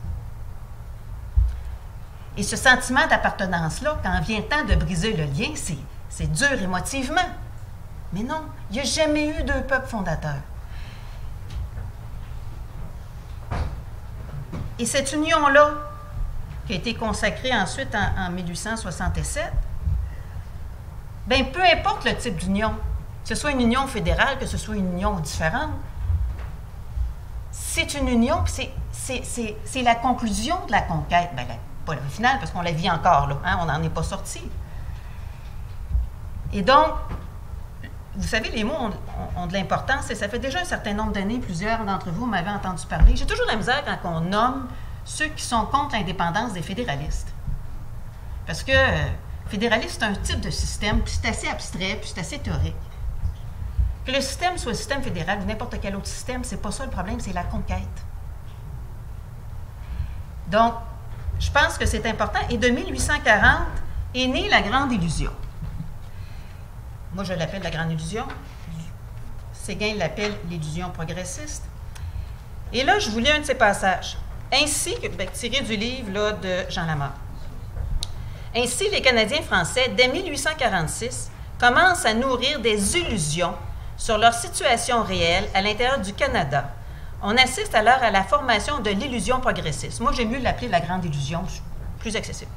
[SPEAKER 1] Et ce sentiment d'appartenance-là, quand vient le temps de briser le lien, c'est, c'est dur émotivement. Mais non, il n'y a jamais eu deux peuples fondateurs. Et cette union-là, qui a été consacrée ensuite en, en mille huit cent soixante-sept, bien, peu importe le type d'union, que ce soit une union fédérale, que ce soit une union différente, c'est une union, puis c'est, c'est, c'est la conclusion de la conquête. Bien, la, pas la finale, parce qu'on la vit encore, là, hein, on n'en est pas sorti. Et donc, vous savez, les mots ont, ont, ont de l'importance et ça fait déjà un certain nombre d'années, plusieurs d'entre vous m'avaient entendu parler. J'ai toujours la misère quand on nomme ceux qui sont contre l'indépendance des fédéralistes. Parce que euh, fédéraliste, c'est un type de système, puis c'est assez abstrait, puis c'est assez théorique. Que le système soit le système fédéral ou n'importe quel autre système, c'est pas ça le problème, c'est la conquête. Donc, je pense que c'est important. Et de mille huit cent quarante est née la Grande Illusion. Moi, je l'appelle la Grande Illusion. Séguin l'appelle l'illusion progressiste. Et là, je vous lis un de ces passages, ainsi que ben, tiré du livre là, de Jean Lamar. Ainsi, les Canadiens français, dès mille huit cent quarante-six, commencent à nourrir des illusions sur leur situation réelle à l'intérieur du Canada. On assiste alors à la formation de l'illusion progressiste. Moi, j'aime mieux l'appeler la Grande Illusion, plus accessible.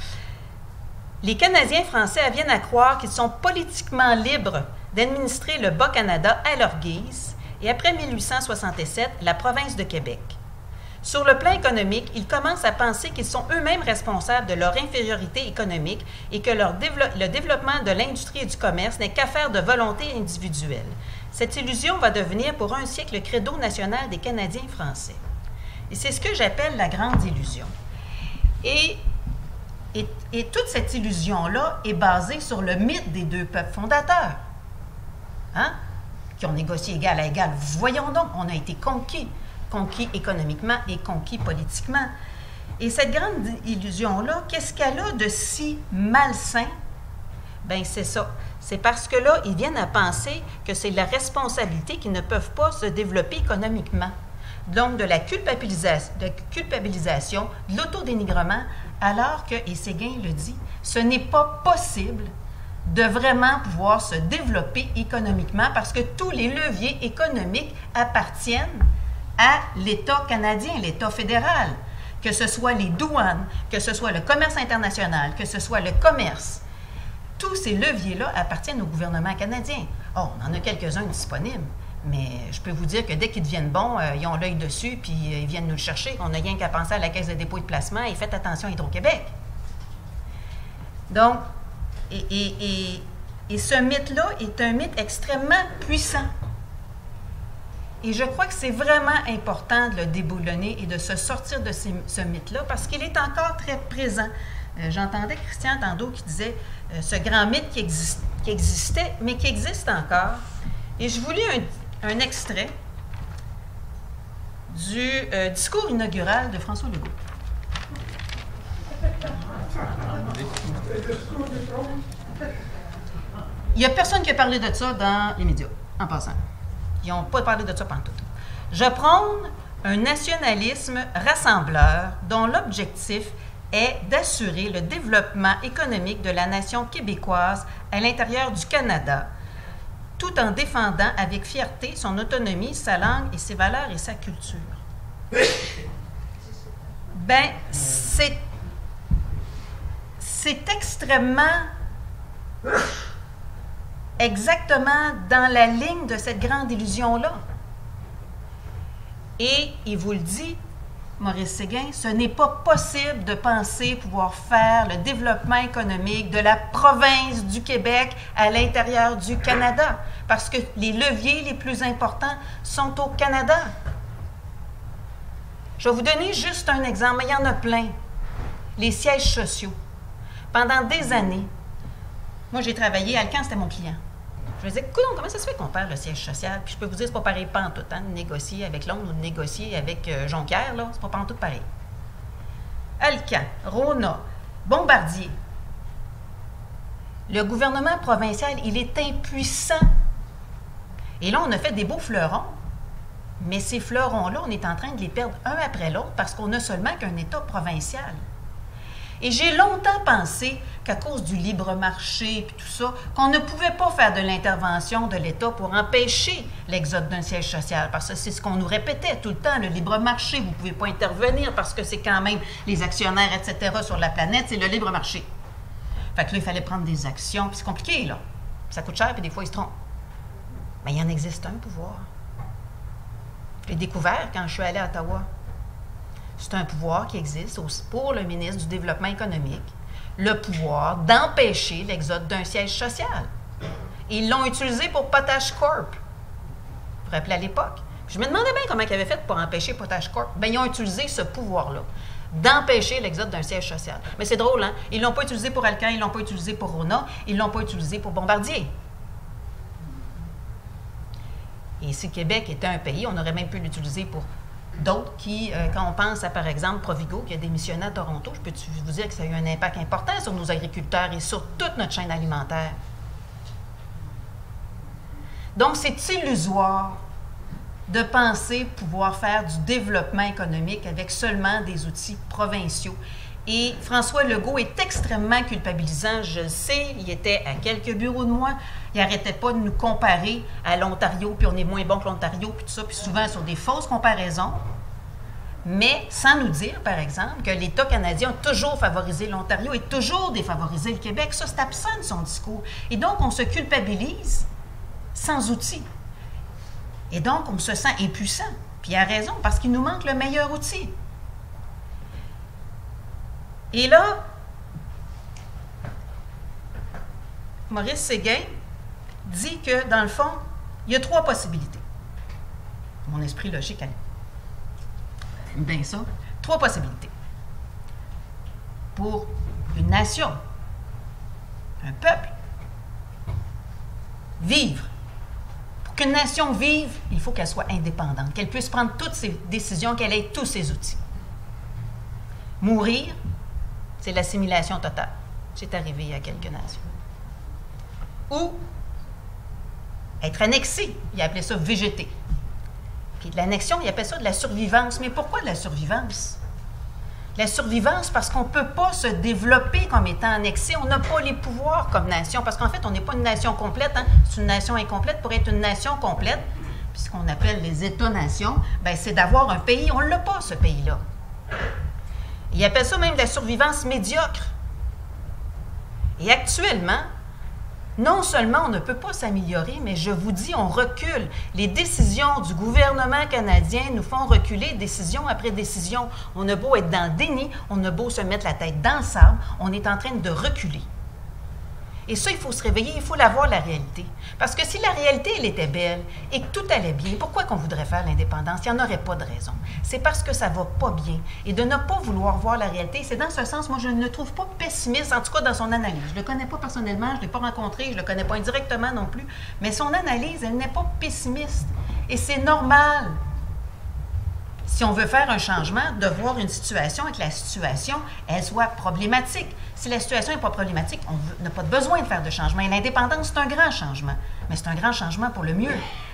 [SPEAKER 1] Les Canadiens français viennent à croire qu'ils sont politiquement libres d'administrer le Bas-Canada à leur guise et après mille huit cent soixante-sept, la province de Québec. Sur le plan économique, ils commencent à penser qu'ils sont eux-mêmes responsables de leur infériorité économique et que leur dévelop- le développement de l'industrie et du commerce n'est qu'affaire de volonté individuelle. Cette illusion va devenir pour un siècle le credo national des Canadiens français. Et c'est ce que j'appelle la Grande Illusion. Et Et, et toute cette illusion-là est basée sur le mythe des deux peuples fondateurs, hein? Qui ont négocié égal à égal. Voyons donc, on a été conquis, conquis économiquement et conquis politiquement. Et cette grande illusion-là, qu'est-ce qu'elle a de si malsain? Bien, c'est ça. C'est parce que là, ils viennent à penser que c'est la responsabilité qu'ils ne peuvent pas se développer économiquement. Donc, de la culpabilisation, de, culpabilisation, de l'autodénigrement, alors que, et Séguin le dit, ce n'est pas possible de vraiment pouvoir se développer économiquement parce que tous les leviers économiques appartiennent à l'État canadien, l'État fédéral, que ce soit les douanes, que ce soit le commerce international, que ce soit le commerce. Tous ces leviers-là appartiennent au gouvernement canadien. Oh, on en a quelques-uns disponibles. Mais je peux vous dire que dès qu'ils deviennent bons, euh, ils ont l'œil dessus, puis euh, ils viennent nous le chercher. On n'a rien qu'à penser à la Caisse de dépôt et de placement et faites attention à Hydro-Québec. Donc, et, et, et, et ce mythe-là est un mythe extrêmement puissant. Et je crois que c'est vraiment important de le déboulonner et de se sortir de ces, ce mythe-là parce qu'il est encore très présent. Euh, j'entendais Christian tantôt qui disait euh, ce grand mythe qui, existe, qui existait, mais qui existe encore. Et je vous lis un un extrait du euh, discours inaugural de François Legault. Il n'y a personne qui a parlé de ça dans les médias, en passant. Ils n'ont pas parlé de ça pantoute. Je prône un nationalisme rassembleur dont l'objectif est d'assurer le développement économique de la nation québécoise à l'intérieur du Canada, tout en défendant avec fierté son autonomie, sa langue et ses valeurs et sa culture. Ben, c'est, c'est extrêmement exactement dans la ligne de cette grande illusion-là. Et il vous le dit, Maurice Séguin, ce n'est pas possible de penser pouvoir faire le développement économique de la province du Québec à l'intérieur du Canada, parce que les leviers les plus importants sont au Canada. Je vais vous donner juste un exemple, mais il y en a plein. Les sièges sociaux. Pendant des années, moi j'ai travaillé, Alcan, c'était mon client. Je me disais, comment ça se fait qu'on perd le siège social? Puis je peux vous dire, c'est pas pareil pantoute, hein, de négocier avec Londres ou de négocier avec euh, Jonquière, là, c'est pas pantoute pareil. Alcan, Rona, Bombardier. Le gouvernement provincial, il est impuissant. Et là, on a fait des beaux fleurons, mais ces fleurons-là, on est en train de les perdre un après l'autre parce qu'on n'a seulement qu'un État provincial. Et j'ai longtemps pensé qu'à cause du libre marché et tout ça, qu'on ne pouvait pas faire de l'intervention de l'État pour empêcher l'exode d'un siège social. Parce que c'est ce qu'on nous répétait tout le temps, le libre marché, vous ne pouvez pas intervenir parce que c'est quand même les actionnaires, et cetera sur la planète, c'est le libre marché. Fait que là, il fallait prendre des actions, puis c'est compliqué, là. Ça coûte cher, puis des fois, ils se trompent. Mais il y en existe un pouvoir. Je l'ai découvert quand je suis allée à Ottawa. C'est un pouvoir qui existe pour le ministre du Développement économique, le pouvoir d'empêcher l'exode d'un siège social. Ils l'ont utilisé pour Potash Corp. Vous vous rappelez à l'époque? Je me demandais bien comment ils avaient fait pour empêcher Potash Corp. Bien, ils ont utilisé ce pouvoir-là, d'empêcher l'exode d'un siège social. Mais c'est drôle, hein? Ils ne l'ont pas utilisé pour Alcan, ils ne l'ont pas utilisé pour Rona, ils ne l'ont pas utilisé pour Bombardier. Et si le Québec était un pays, on aurait même pu l'utiliser pour d'autres qui, euh, quand on pense à, par exemple, Provigo, qui a démissionné à Toronto, je peux vous dire que ça a eu un impact important sur nos agriculteurs et sur toute notre chaîne alimentaire. Donc, c'est illusoire de penser pouvoir faire du développement économique avec seulement des outils provinciaux. Et François Legault est extrêmement culpabilisant, je le sais, il était à quelques bureaux de moi, il n'arrêtait pas de nous comparer à l'Ontario, puis on est moins bon que l'Ontario, puis tout ça, puis souvent sur des fausses comparaisons, mais sans nous dire, par exemple, que l'État canadien a toujours favorisé l'Ontario et toujours défavorisé le Québec. Ça, c'est absent de son discours. Et donc, on se culpabilise sans outils. Et donc, on se sent impuissant. Puis il a raison, parce qu'il nous manque le meilleur outil. Et là, Maurice Séguin dit que, dans le fond, il y a trois possibilités. Mon esprit logique, allez. Bien ça. Trois possibilités. Pour une nation, un peuple, vivre. Pour qu'une nation vive, il faut qu'elle soit indépendante, qu'elle puisse prendre toutes ses décisions, qu'elle ait tous ses outils. Mourir, c'est l'assimilation totale. C'est arrivé à quelques nations. Ou être annexé, il appelait ça végéter. Puis de l'annexion, il appelle ça de la survivance. Mais pourquoi de la survivance? La survivance, parce qu'on ne peut pas se développer comme étant annexé. On n'a pas les pouvoirs comme nation. Parce qu'en fait, on n'est pas une nation complète. Hein? C'est une nation incomplète. Pour être une nation complète, puis ce qu'on appelle les États-nations, bien, c'est d'avoir un pays. On ne l'a pas, ce pays-là. Il appelle ça même de la survivance médiocre. Et actuellement, non seulement on ne peut pas s'améliorer, mais je vous dis, on recule. Les décisions du gouvernement canadien nous font reculer décision après décision. On a beau être dans le déni, on a beau se mettre la tête dans le sable, on est en train de reculer. Et ça, il faut se réveiller, il faut la voir, la réalité. Parce que si la réalité, elle était belle et que tout allait bien, pourquoi qu'on voudrait faire l'indépendance? Il n'y en aurait pas de raison. C'est parce que ça ne va pas bien. Et de ne pas vouloir voir la réalité, c'est dans ce sens, moi, je ne le trouve pas pessimiste, en tout cas dans son analyse. Je ne le connais pas personnellement, je ne l'ai pas rencontré, je ne le connais pas indirectement non plus, mais son analyse, elle n'est pas pessimiste. Et c'est normal, si on veut faire un changement, de voir une situation et que la situation, elle soit problématique. Si la situation n'est pas problématique, on n'a pas besoin de faire de changement. Et l'indépendance, c'est un grand changement. Mais c'est un grand changement pour le mieux.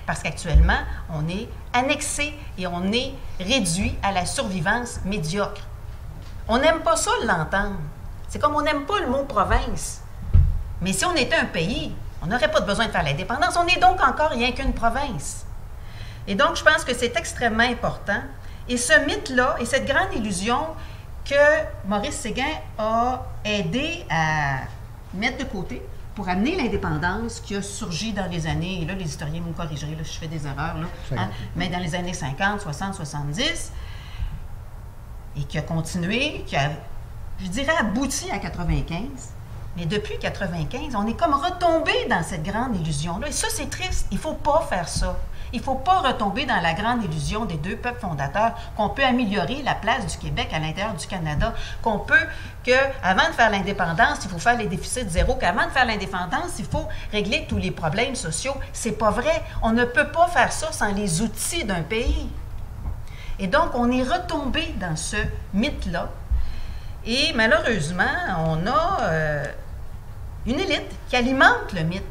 [SPEAKER 1] Parce qu'actuellement, on est annexé et on est réduit à la survivance médiocre. On n'aime pas ça l'entendre. C'est comme on n'aime pas le mot province. Mais si on était un pays, on n'aurait pas besoin de faire l'indépendance. On n'est donc encore rien qu'une province. Et donc, je pense que c'est extrêmement important. Et ce mythe-là et cette grande illusion que Maurice Séguin a aidé à mettre de côté pour amener l'indépendance qui a surgi dans les années, et là, les historiens me corrigeraient, là, je fais des erreurs, là, hein, mais dans les années cinquante, soixante, soixante-dix, et qui a continué, qui a, je dirais, abouti à quatre-vingt-quinze. Mais depuis quatre-vingt-quinze, on est comme retombé dans cette grande illusion-là. Et ça, c'est triste. Il ne faut pas faire ça. Il ne faut pas retomber dans la grande illusion des deux peuples fondateurs, qu'on peut améliorer la place du Québec à l'intérieur du Canada, qu'on peut, qu'avant de faire l'indépendance, il faut faire les déficits zéro, qu'avant de faire l'indépendance, il faut régler tous les problèmes sociaux. C'est pas vrai. On ne peut pas faire ça sans les outils d'un pays. Et donc, on est retombé dans ce mythe-là. Et malheureusement, on a euh, une élite qui alimente le mythe.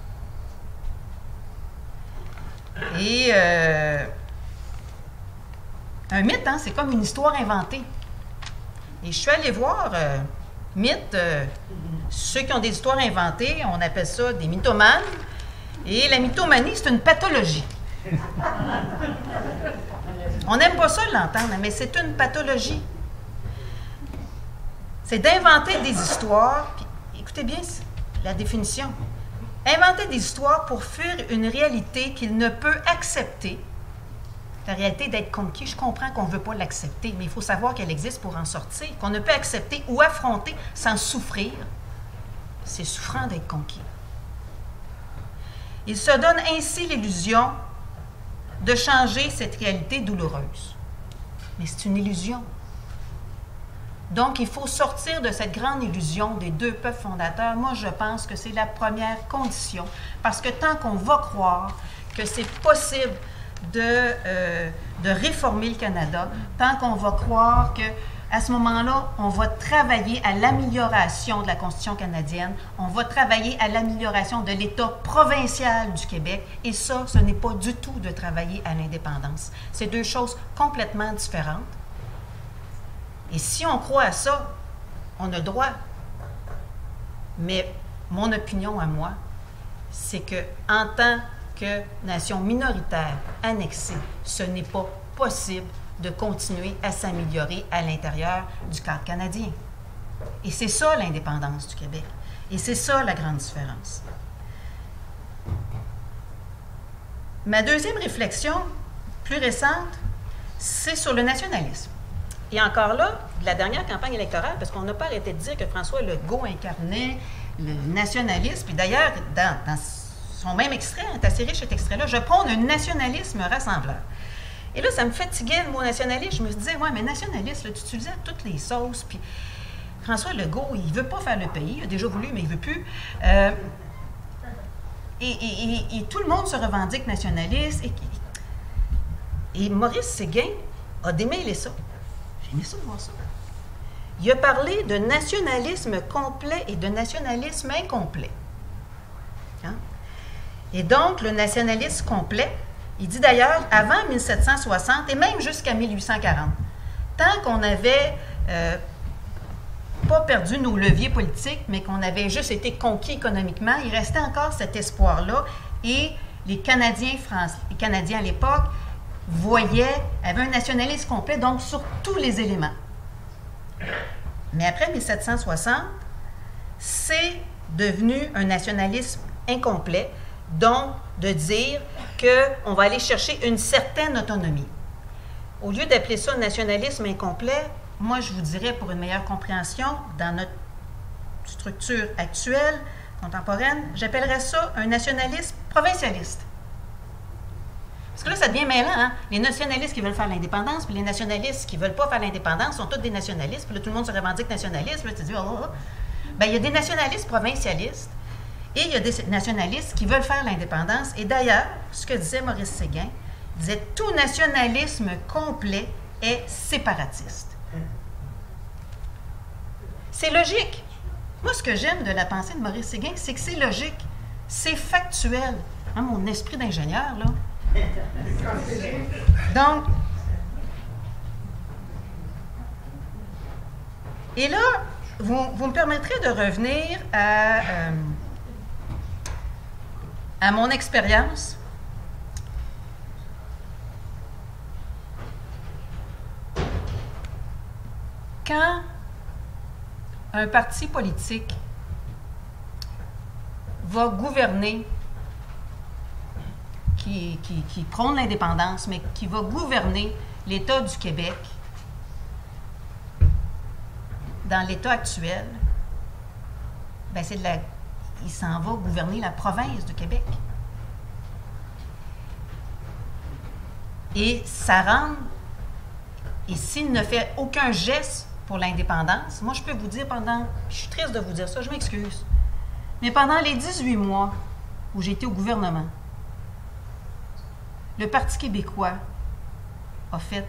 [SPEAKER 1] Et euh, un mythe, hein, c'est comme une histoire inventée. Et je suis allée voir euh, mythe, euh, ceux qui ont des histoires inventées, on appelle ça des mythomanes. Et la mythomanie, c'est une pathologie. On n'aime pas ça l'entendre, mais c'est une pathologie. C'est d'inventer des histoires, puis écoutez bien la définition. Inventer des histoires pour fuir une réalité qu'il ne peut accepter. La réalité d'être conquis, je comprends qu'on ne veut pas l'accepter, mais il faut savoir qu'elle existe pour en sortir, qu'on ne peut accepter ou affronter sans souffrir. C'est souffrant d'être conquis. Il se donne ainsi l'illusion de changer cette réalité douloureuse. Mais c'est une illusion. Donc, il faut sortir de cette grande illusion des deux peuples fondateurs. Moi, je pense que c'est la première condition. Parce que tant qu'on va croire que c'est possible de, euh, de réformer le Canada, tant qu'on va croire qu'à ce moment-là, on va travailler à l'amélioration de la Constitution canadienne, on va travailler à l'amélioration de l'État provincial du Québec, et ça, ce n'est pas du tout de travailler à l'indépendance. C'est deux choses complètement différentes. Et si on croit à ça, on a le droit. Mais mon opinion à moi, c'est qu'en tant que nation minoritaire annexée, ce n'est pas possible de continuer à s'améliorer à l'intérieur du cadre canadien. Et c'est ça l'indépendance du Québec. Et c'est ça la grande différence. Ma deuxième réflexion, plus récente, c'est sur le nationalisme. Et encore là, de la dernière campagne électorale, parce qu'on n'a pas arrêté de dire que François Legault incarnait le nationalisme. Puis d'ailleurs, dans, dans son même extrait, c'est assez riche cet extrait-là, je prône un nationalisme rassembleur. Et là, ça me fatiguait le mot nationaliste. Je me disais, ouais, mais nationaliste, là, tu utilisais toutes les sauces. Puis François Legault, il ne veut pas faire le pays. Il a déjà voulu, mais il ne veut plus. Euh, et, et, et, et tout le monde se revendique nationaliste. Et, et Maurice Séguin a démêlé ça. J'ai aimé ça de voir ça. Il a parlé de nationalisme complet et de nationalisme incomplet. Hein? Et donc, le nationalisme complet, il dit d'ailleurs, avant mille sept cent soixante et même jusqu'à mille huit cent quarante, tant qu'on n'avait euh, pas perdu nos leviers politiques, mais qu'on avait juste été conquis économiquement, il restait encore cet espoir-là. Et les Canadiens, français, les Canadiens à l'époque voyaient, avaient un nationalisme complet, donc sur tous les éléments. Mais après mille sept cent soixante, c'est devenu un nationalisme incomplet, donc de dire qu'on va aller chercher une certaine autonomie. Au lieu d'appeler ça un nationalisme incomplet, moi je vous dirais, pour une meilleure compréhension, dans notre structure actuelle, contemporaine, j'appellerais ça un nationalisme provincialiste. Parce que là, ça devient mêlant, hein? Les nationalistes qui veulent faire l'indépendance, puis les nationalistes qui ne veulent pas faire l'indépendance sont tous des nationalistes, puis là, tout le monde se revendique nationaliste, puis là, tu dis, oh, oh, oh. Bien, il y a des nationalistes provincialistes, et il y a des nationalistes qui veulent faire l'indépendance. Et d'ailleurs, ce que disait Maurice Séguin, il disait « Tout nationalisme complet est séparatiste ». C'est logique. Moi, ce que j'aime de la pensée de Maurice Séguin, c'est que c'est logique, c'est factuel. Hein, mon esprit d'ingénieur, là. Donc, et là, vous, vous me permettrez de revenir à, euh, à mon expérience. Quand un parti politique va gouverner, qui, qui, qui prône l'indépendance, mais qui va gouverner l'État du Québec, dans l'État actuel, ben c'est de la, il s'en va gouverner la province du Québec. Et ça rend, et s'il ne fait aucun geste pour l'indépendance, moi je peux vous dire pendant, je suis triste de vous dire ça, je m'excuse, mais pendant les dix-huit mois où j'étais au gouvernement, le Parti québécois a fait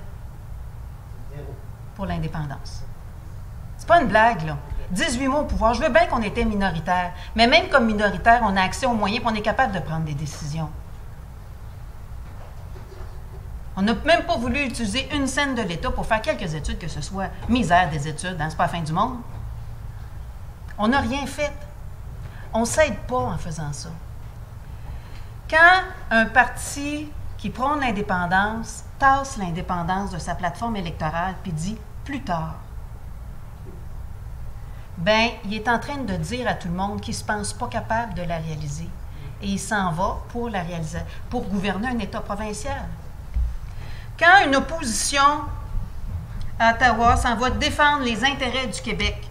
[SPEAKER 1] pour l'indépendance. C'est pas une blague, là. dix-huit mois au pouvoir. Je veux bien qu'on était minoritaire, mais même comme minoritaire, on a accès aux moyens et on est capable de prendre des décisions. On n'a même pas voulu utiliser une scène de l'État pour faire quelques études, que ce soit misère des études, hein, c'est pas la fin du monde. On n'a rien fait. On ne s'aide pas en faisant ça. Quand un parti qui prône l'indépendance tasse l'indépendance de sa plateforme électorale puis dit « plus tard », bien, il est en train de dire à tout le monde qu'il ne se pense pas capable de la réaliser. Et il s'en va pour la réaliser, pour gouverner un État provincial. Quand une opposition à Ottawa s'en va défendre les intérêts du Québec,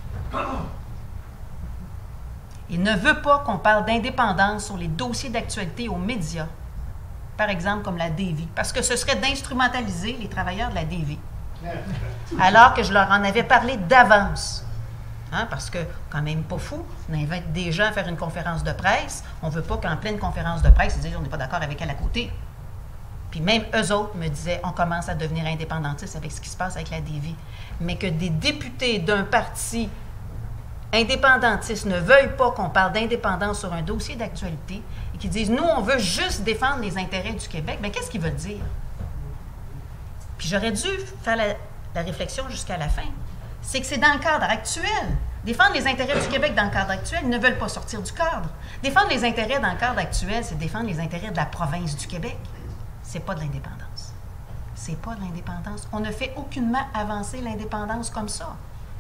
[SPEAKER 1] il ne veut pas qu'on parle d'indépendance sur les dossiers d'actualité aux médias, par exemple comme la D V, parce que ce serait d'instrumentaliser les travailleurs de la D V. Alors que je leur en avais parlé d'avance. Hein, parce que, quand même pas fou, on invite des gens à faire une conférence de presse, on ne veut pas qu'en pleine conférence de presse, ils disent on n'est pas d'accord avec elle à côté. Puis même eux autres me disaient, on commence à devenir indépendantiste avec ce qui se passe avec la D V. Mais que des députés d'un parti indépendantiste ne veuillent pas qu'on parle d'indépendance sur un dossier d'actualité et qui disent, nous, on veut juste défendre les intérêts du Québec, bien, qu'est-ce qu'ils veulent dire? Puis j'aurais dû faire la, la réflexion jusqu'à la fin. C'est que c'est dans le cadre actuel. Défendre les intérêts du Québec dans le cadre actuel, ils ne veulent pas sortir du cadre. Défendre les intérêts dans le cadre actuel, c'est défendre les intérêts de la province du Québec. C'est pas de l'indépendance. C'est pas de l'indépendance. On ne fait aucunement avancer l'indépendance comme ça.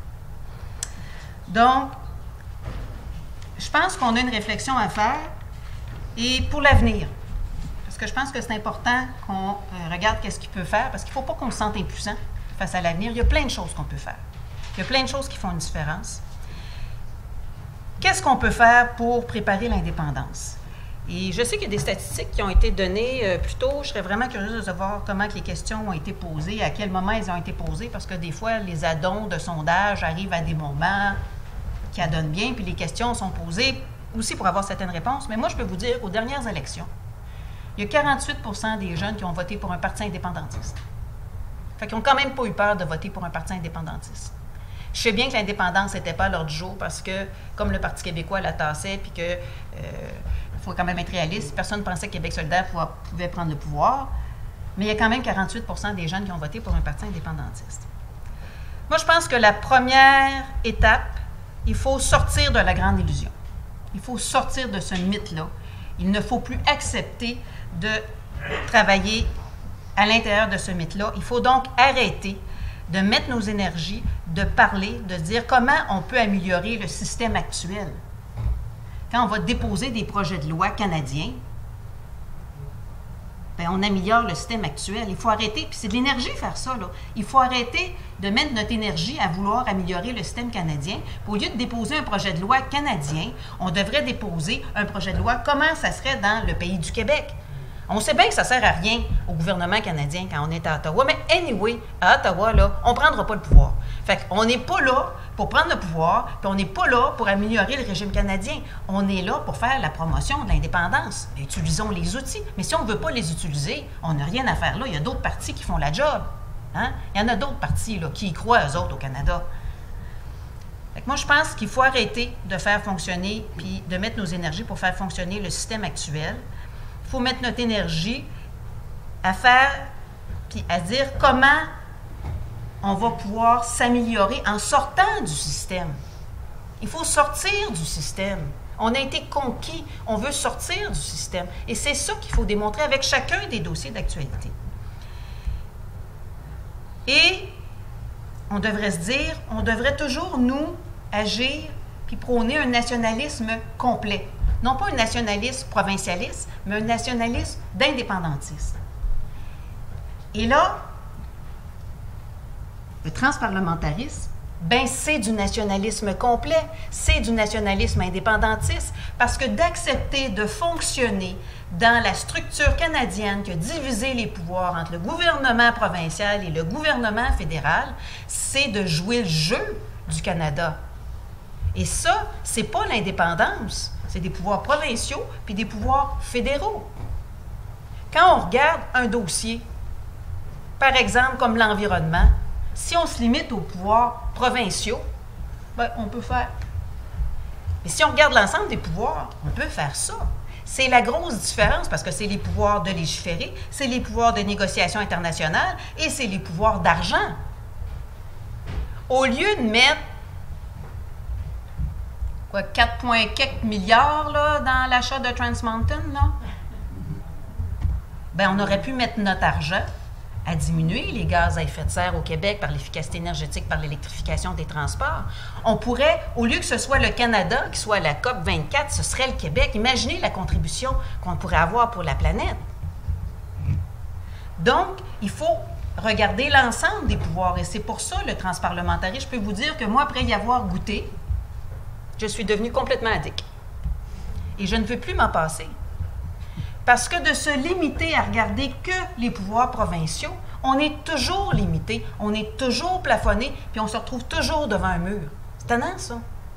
[SPEAKER 1] Donc, je pense qu'on a une réflexion à faire et pour l'avenir. Parce que je pense que c'est important qu'on euh, regarde qu'est-ce qu'il peut faire, parce qu'il ne faut pas qu'on se sente impuissant face à l'avenir. Il y a plein de choses qu'on peut faire. Il y a plein de choses qui font une différence. Qu'est-ce qu'on peut faire pour préparer l'indépendance? Et je sais qu'il y a des statistiques qui ont été données euh, plus tôt. Je serais vraiment curieuse de savoir comment que les questions ont été posées, à quel moment elles ont été posées, parce que des fois, les addons de sondage arrivent à des moments qui adonnent bien, puis les questions sont posées aussi pour avoir certaines réponses. Mais moi, je peux vous dire qu'aux dernières élections, il y a quarante-huit pour cent des jeunes qui ont voté pour un parti indépendantiste. Fait qu'ils n'ont quand même pas eu peur de voter pour un parti indépendantiste. Je sais bien que l'indépendance n'était pas à l'ordre du jour parce que, comme le Parti québécois la tassait, puis que euh, faut quand même être réaliste, personne ne pensait que Québec solidaire pouvait prendre le pouvoir, mais il y a quand même quarante-huit pour cent des jeunes qui ont voté pour un parti indépendantiste. Moi, je pense que la première étape, il faut sortir de la grande illusion. Il faut sortir de ce mythe-là. Il ne faut plus accepter de travailler à l'intérieur de ce mythe-là. Il faut donc arrêter de mettre nos énergies, de parler, de dire comment on peut améliorer le système actuel. Quand on va déposer des projets de loi canadiens, bien, on améliore le système actuel. Il faut arrêter, puis c'est de l'énergie faire ça, là. Il faut arrêter de mettre notre énergie à vouloir améliorer le système canadien. Puis au lieu de déposer un projet de loi canadien, on devrait déposer un projet de loi comment ça serait dans le pays du Québec. On sait bien que ça ne sert à rien au gouvernement canadien quand on est à Ottawa, mais anyway, à Ottawa, là, on ne prendra pas le pouvoir. Fait qu'on n'est pas là pour prendre le pouvoir, puis on n'est pas là pour améliorer le régime canadien. On est là pour faire la promotion de l'indépendance. Utilisons les outils. Mais si on ne veut pas les utiliser, on n'a rien à faire là. Il y a d'autres partis qui font la job. Hein? Il y en a d'autres partis là, qui y croient, eux autres, au Canada. Fait que moi, je pense qu'il faut arrêter de faire fonctionner, puis de mettre nos énergies pour faire fonctionner le système actuel, il faut mettre notre énergie à faire, puis à dire comment on va pouvoir s'améliorer en sortant du système. Il faut sortir du système. On a été conquis, on veut sortir du système. Et c'est ça qu'il faut démontrer avec chacun des dossiers d'actualité. Et on devrait se dire, on devrait toujours, nous, agir puis prôner un nationalisme complet. Non pas un nationalisme provincialiste, mais un nationalisme d'indépendantiste. Et là, le transparlementarisme, ben c'est du nationalisme complet, c'est du nationalisme indépendantiste, parce que d'accepter de fonctionner dans la structure canadienne qui a divisé les pouvoirs entre le gouvernement provincial et le gouvernement fédéral, c'est de jouer le jeu du Canada. Et ça, c'est pas l'indépendance, c'est des pouvoirs provinciaux puis des pouvoirs fédéraux. Quand on regarde un dossier, par exemple comme l'environnement, si on se limite aux pouvoirs provinciaux, ben, on peut faire. Mais si on regarde l'ensemble des pouvoirs, on peut faire ça. C'est la grosse différence parce que c'est les pouvoirs de légiférer, c'est les pouvoirs de négociation internationale et c'est les pouvoirs d'argent. Au lieu de mettre quoi, quatre virgule quelques milliards là, dans l'achat de Trans Mountain, là, ben, on aurait pu mettre notre argent à diminuer les gaz à effet de serre au Québec par l'efficacité énergétique, par l'électrification des transports. On pourrait, au lieu que ce soit le Canada qui soit à la COP vingt-quatre, ce serait le Québec. Imaginez la contribution qu'on pourrait avoir pour la planète. Donc, il faut regarder l'ensemble des pouvoirs et c'est pour ça le transparlementarisme. Je peux vous dire que moi, après y avoir goûté, je suis devenue complètement addict. Et je ne veux plus m'en passer. Parce que de se limiter à regarder que les pouvoirs provinciaux, on est toujours limité, on est toujours plafonné, puis on se retrouve toujours devant un mur. C'est étonnant, ça.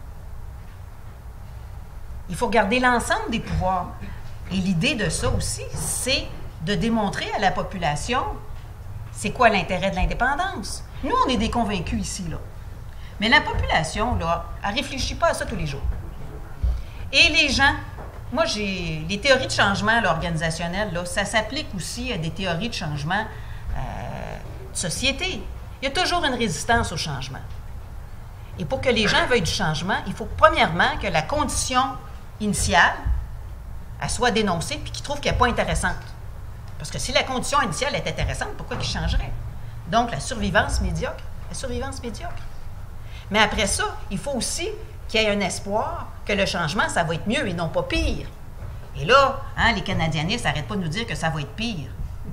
[SPEAKER 1] Il faut regarder l'ensemble des pouvoirs. Et l'idée de ça aussi, c'est de démontrer à la population c'est quoi l'intérêt de l'indépendance. Nous, on est des convaincus ici, là. Mais la population, là, elle ne réfléchit pas à ça tous les jours. Et les gens... Moi, j'ai les théories de changement là, organisationnel, là, ça s'applique aussi à des théories de changement euh, de société. Il y a toujours une résistance au changement. Et pour que les gens veuillent du changement, il faut premièrement que la condition initiale, elle soit dénoncée puis qu'ils trouvent qu'elle n'est pas intéressante. Parce que si la condition initiale est intéressante, pourquoi qu'ils changeraient? Donc, la survivance médiocre, la survivance médiocre. Mais après ça, il faut aussi qu'il y ait un espoir que le changement, ça va être mieux et non pas pire. Et là, hein, les canadianistes n'arrêtent pas de nous dire que ça va être pire.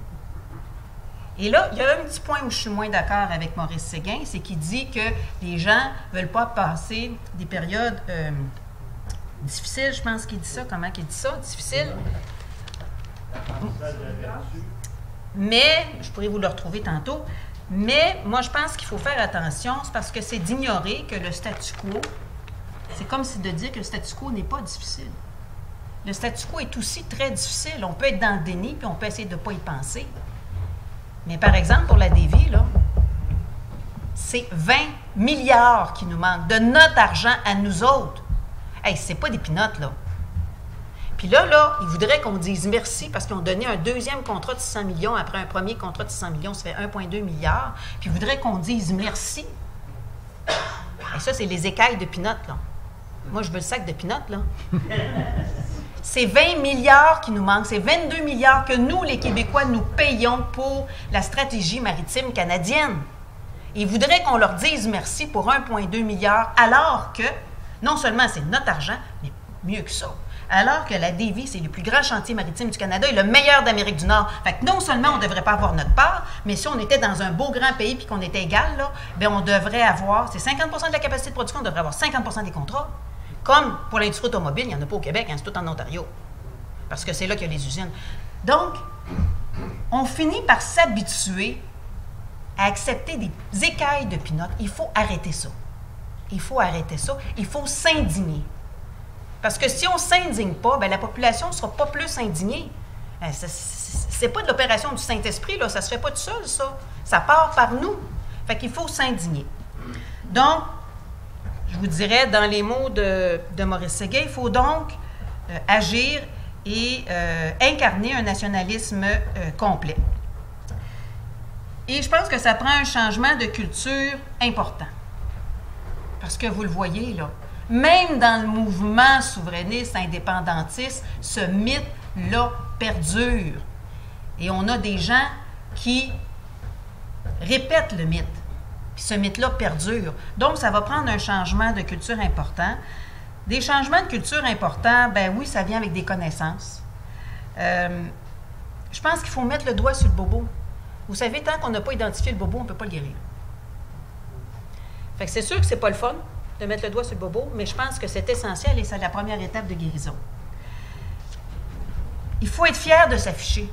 [SPEAKER 1] Et là, il y a un petit point où je suis moins d'accord avec Maurice Séguin, c'est qu'il dit que les gens ne veulent pas passer des périodes euh, difficiles, je pense qu'il dit ça. Comment qu'il dit ça? Difficile? Mais, je pourrais vous le retrouver tantôt, mais moi, je pense qu'il faut faire attention, c'est parce que c'est d'ignorer que le statu quo, c'est comme si de dire que le statu quo n'est pas difficile. Le statu quo est aussi très difficile. On peut être dans le déni, puis on peut essayer de ne pas y penser. Mais par exemple, pour la D V, là, c'est vingt milliards qui nous manquent de notre argent à nous autres. Hey, c'est pas des pinottes, là. Puis là, là, ils voudraient qu'on dise merci parce qu'ils ont donné un deuxième contrat de six cents millions après un premier contrat de six cents millions, ça fait un virgule deux milliard. Puis ils voudraient qu'on dise merci. Et ça, c'est les écailles de pinottes, là. Moi, je veux le sac de pinottes, là. C'est vingt milliards qui nous manquent. C'est vingt-deux milliards que nous, les Québécois, nous payons pour la stratégie maritime canadienne. Ils voudraient qu'on leur dise merci pour un virgule deux milliard, alors que, non seulement c'est notre argent, mais mieux que ça. Alors que la D V, c'est le plus grand chantier maritime du Canada et le meilleur d'Amérique du Nord. Fait que non seulement on ne devrait pas avoir notre part, mais si on était dans un beau grand pays puis qu'on était égal, là, bien on devrait avoir, c'est cinquante pour cent de la capacité de production, on devrait avoir cinquante pour cent des contrats. Comme pour l'industrie automobile, il n'y en a pas au Québec, hein, c'est tout en Ontario. Parce que c'est là qu'il y a les usines. Donc, on finit par s'habituer à accepter des écailles de pinottes. Il faut arrêter ça. Il faut arrêter ça. Il faut s'indigner. Parce que si on ne s'indigne pas, bien, la population ne sera pas plus indignée. Ce n'est pas de l'opération du Saint-Esprit, là, ça ne se fait pas tout seul, ça. Ça part par nous. Fait qu'il faut s'indigner. Donc, je vous dirais, dans les mots de, de Maurice Séguin, il faut donc euh, agir et euh, incarner un nationalisme euh, complet. Et je pense que ça prend un changement de culture important. Parce que vous le voyez, là, même dans le mouvement souverainiste, indépendantiste, ce mythe-là perdure. Et on a des gens qui répètent le mythe. Puis ce mythe-là perdure. Donc, ça va prendre un changement de culture important. Des changements de culture importants, ben oui, ça vient avec des connaissances. Euh, je pense qu'il faut mettre le doigt sur le bobo. Vous savez, tant qu'on n'a pas identifié le bobo, on ne peut pas le guérir. Fait que c'est sûr que c'est pas le fun de mettre le doigt sur le bobo, mais je pense que c'est essentiel et c'est la première étape de guérison. Il faut être fier de s'afficher.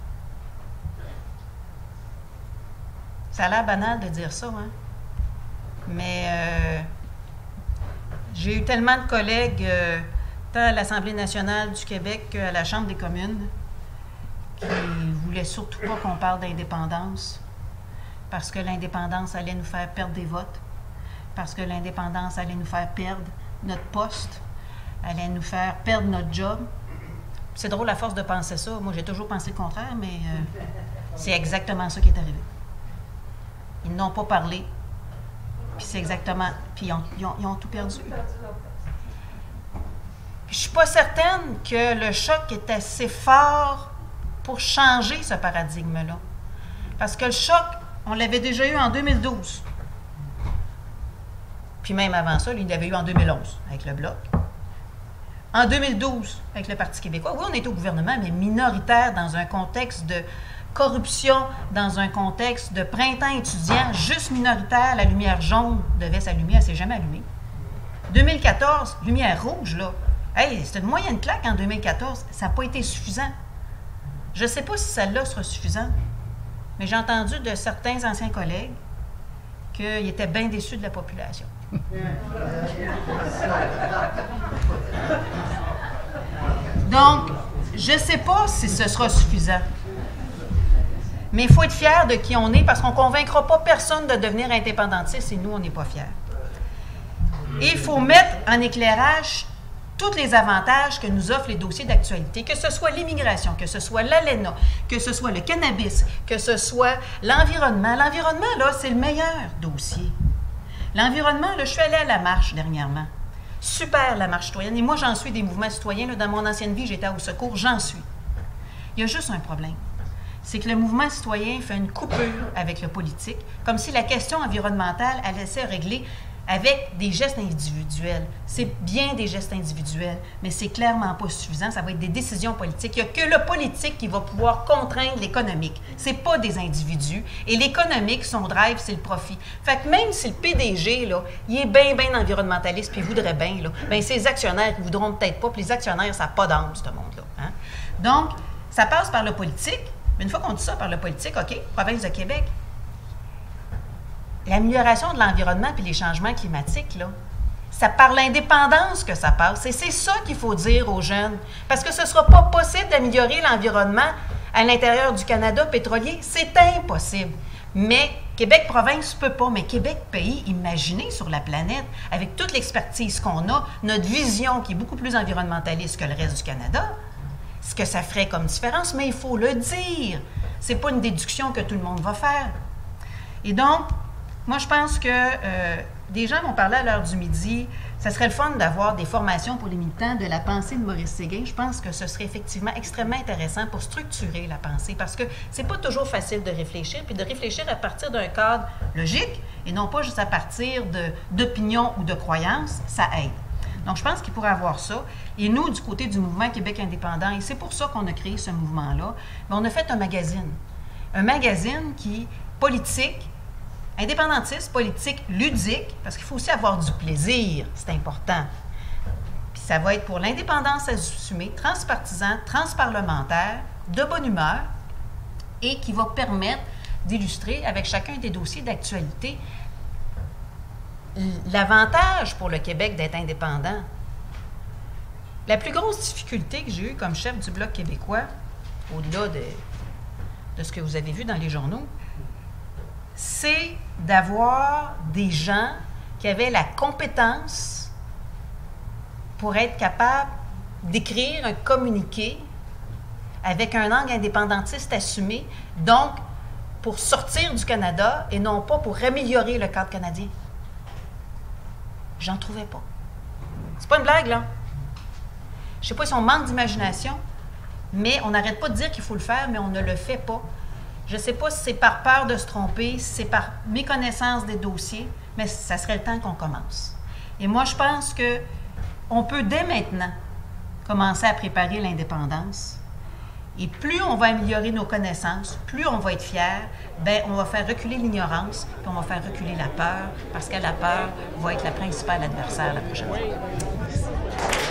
[SPEAKER 1] Ça a l'air banal de dire ça, hein? Mais euh, j'ai eu tellement de collègues, euh, tant à l'Assemblée nationale du Québec qu'à la Chambre des communes, qui ne voulaient surtout pas qu'on parle d'indépendance, parce que l'indépendance allait nous faire perdre des votes, parce que l'indépendance allait nous faire perdre notre poste, allait nous faire perdre notre job. C'est drôle à force de penser ça. Moi, j'ai toujours pensé le contraire, mais euh, c'est exactement ça qui est arrivé. Ils n'ont pas parlé, puis c'est exactement... Puis ils ont, ils ont, ils ont tout perdu. Je ne suis pas certaine que le choc est assez fort pour changer ce paradigme-là. Parce que le choc, on l'avait déjà eu en deux mille douze. Puis même avant ça, il l'avait eu en deux mille onze, avec le Bloc. En deux mille douze, avec le Parti québécois. Oui, on était au gouvernement, mais minoritaire dans un contexte de corruption, dans un contexte de printemps étudiant, juste minoritaire. La lumière jaune devait s'allumer, elle ne s'est jamais allumée. deux mille quatorze, lumière rouge, là. Hey, c'était une moyenne claque en deux mille quatorze. Ça n'a pas été suffisant. Je ne sais pas si celle-là sera suffisante, mais j'ai entendu de certains anciens collègues qu'ils étaient bien déçus de la population. Donc, je ne sais pas si ce sera suffisant. Mais il faut être fier de qui on est parce qu'on ne convaincra pas personne de devenir indépendantiste et nous, on n'est pas fiers. Et il faut mettre en éclairage tous les avantages que nous offrent les dossiers d'actualité, que ce soit l'immigration, que ce soit l'A L E N A, que ce soit le cannabis, que ce soit l'environnement. L'environnement, là, c'est le meilleur dossier. L'environnement, là, je suis allée à la marche dernièrement. Super, la marche citoyenne. Et moi, j'en suis des mouvements citoyens. Là, dans mon ancienne vie, j'étais au secours, j'en suis. Il y a juste un problème. C'est que le mouvement citoyen fait une coupure avec le politique, comme si la question environnementale allait se régler avec des gestes individuels. C'est bien des gestes individuels, mais c'est clairement pas suffisant. Ça va être des décisions politiques. Il n'y a que le politique qui va pouvoir contraindre l'économique. C'est pas des individus. Et l'économique, son drive, c'est le profit. Fait que même si le P D G, là, il est bien, bien environnementaliste, puis il voudrait bien, là, bien, ses actionnaires ne voudront peut-être pas, puis les actionnaires, ça n'a pas d'âme, ce monde-là. Hein? Donc, ça passe par le politique. Mais une fois qu'on dit ça par le politique, OK, province de Québec, l'amélioration de l'environnement puis les changements climatiques, là, c'est par l'indépendance que ça passe. Et c'est ça qu'il faut dire aux jeunes. Parce que ce ne sera pas possible d'améliorer l'environnement à l'intérieur du Canada pétrolier. C'est impossible. Mais Québec-province ne peut pas. Mais Québec-pays, imaginez sur la planète, avec toute l'expertise qu'on a, notre vision qui est beaucoup plus environnementaliste que le reste du Canada, ce que ça ferait comme différence, mais il faut le dire. Ce n'est pas une déduction que tout le monde va faire. Et donc, moi, je pense que euh, des gens vont parler à l'heure du midi. Ça serait le fun d'avoir des formations pour les militants de la pensée de Maurice Séguin. Je pense que ce serait effectivement extrêmement intéressant pour structurer la pensée parce que c'est pas toujours facile de réfléchir, puis de réfléchir à partir d'un cadre logique et non pas juste à partir de, d'opinions ou de croyances, ça aide. Donc, je pense qu'il pourrait avoir ça. Et nous, du côté du mouvement Québec indépendant, et c'est pour ça qu'on a créé ce mouvement-là, bien, on a fait un magazine. Un magazine qui, politique, indépendantiste, politique, ludique, parce qu'il faut aussi avoir du plaisir, c'est important. Puis ça va être pour l'indépendance assumée, transpartisan, transparlementaire, de bonne humeur, et qui va permettre d'illustrer avec chacun des dossiers d'actualité l'avantage pour le Québec d'être indépendant. La plus grosse difficulté que j'ai eue comme chef du Bloc québécois, au-delà de, de ce que vous avez vu dans les journaux, c'est d'avoir des gens qui avaient la compétence pour être capables d'écrire un communiqué avec un angle indépendantiste assumé, donc pour sortir du Canada et non pas pour améliorer le cadre canadien. J'en trouvais pas. C'est pas une blague, là. Je sais pas si on manque d'imagination, mais on n'arrête pas de dire qu'il faut le faire, mais on ne le fait pas. Je ne sais pas si c'est par peur de se tromper, si c'est par méconnaissance des dossiers, mais ça serait le temps qu'on commence. Et moi, je pense qu'on peut dès maintenant commencer à préparer l'indépendance. Et plus on va améliorer nos connaissances, plus on va être fiers, bien, on va faire reculer l'ignorance, puis on va faire reculer la peur, parce que la peur va être la principale adversaire la prochaine fois.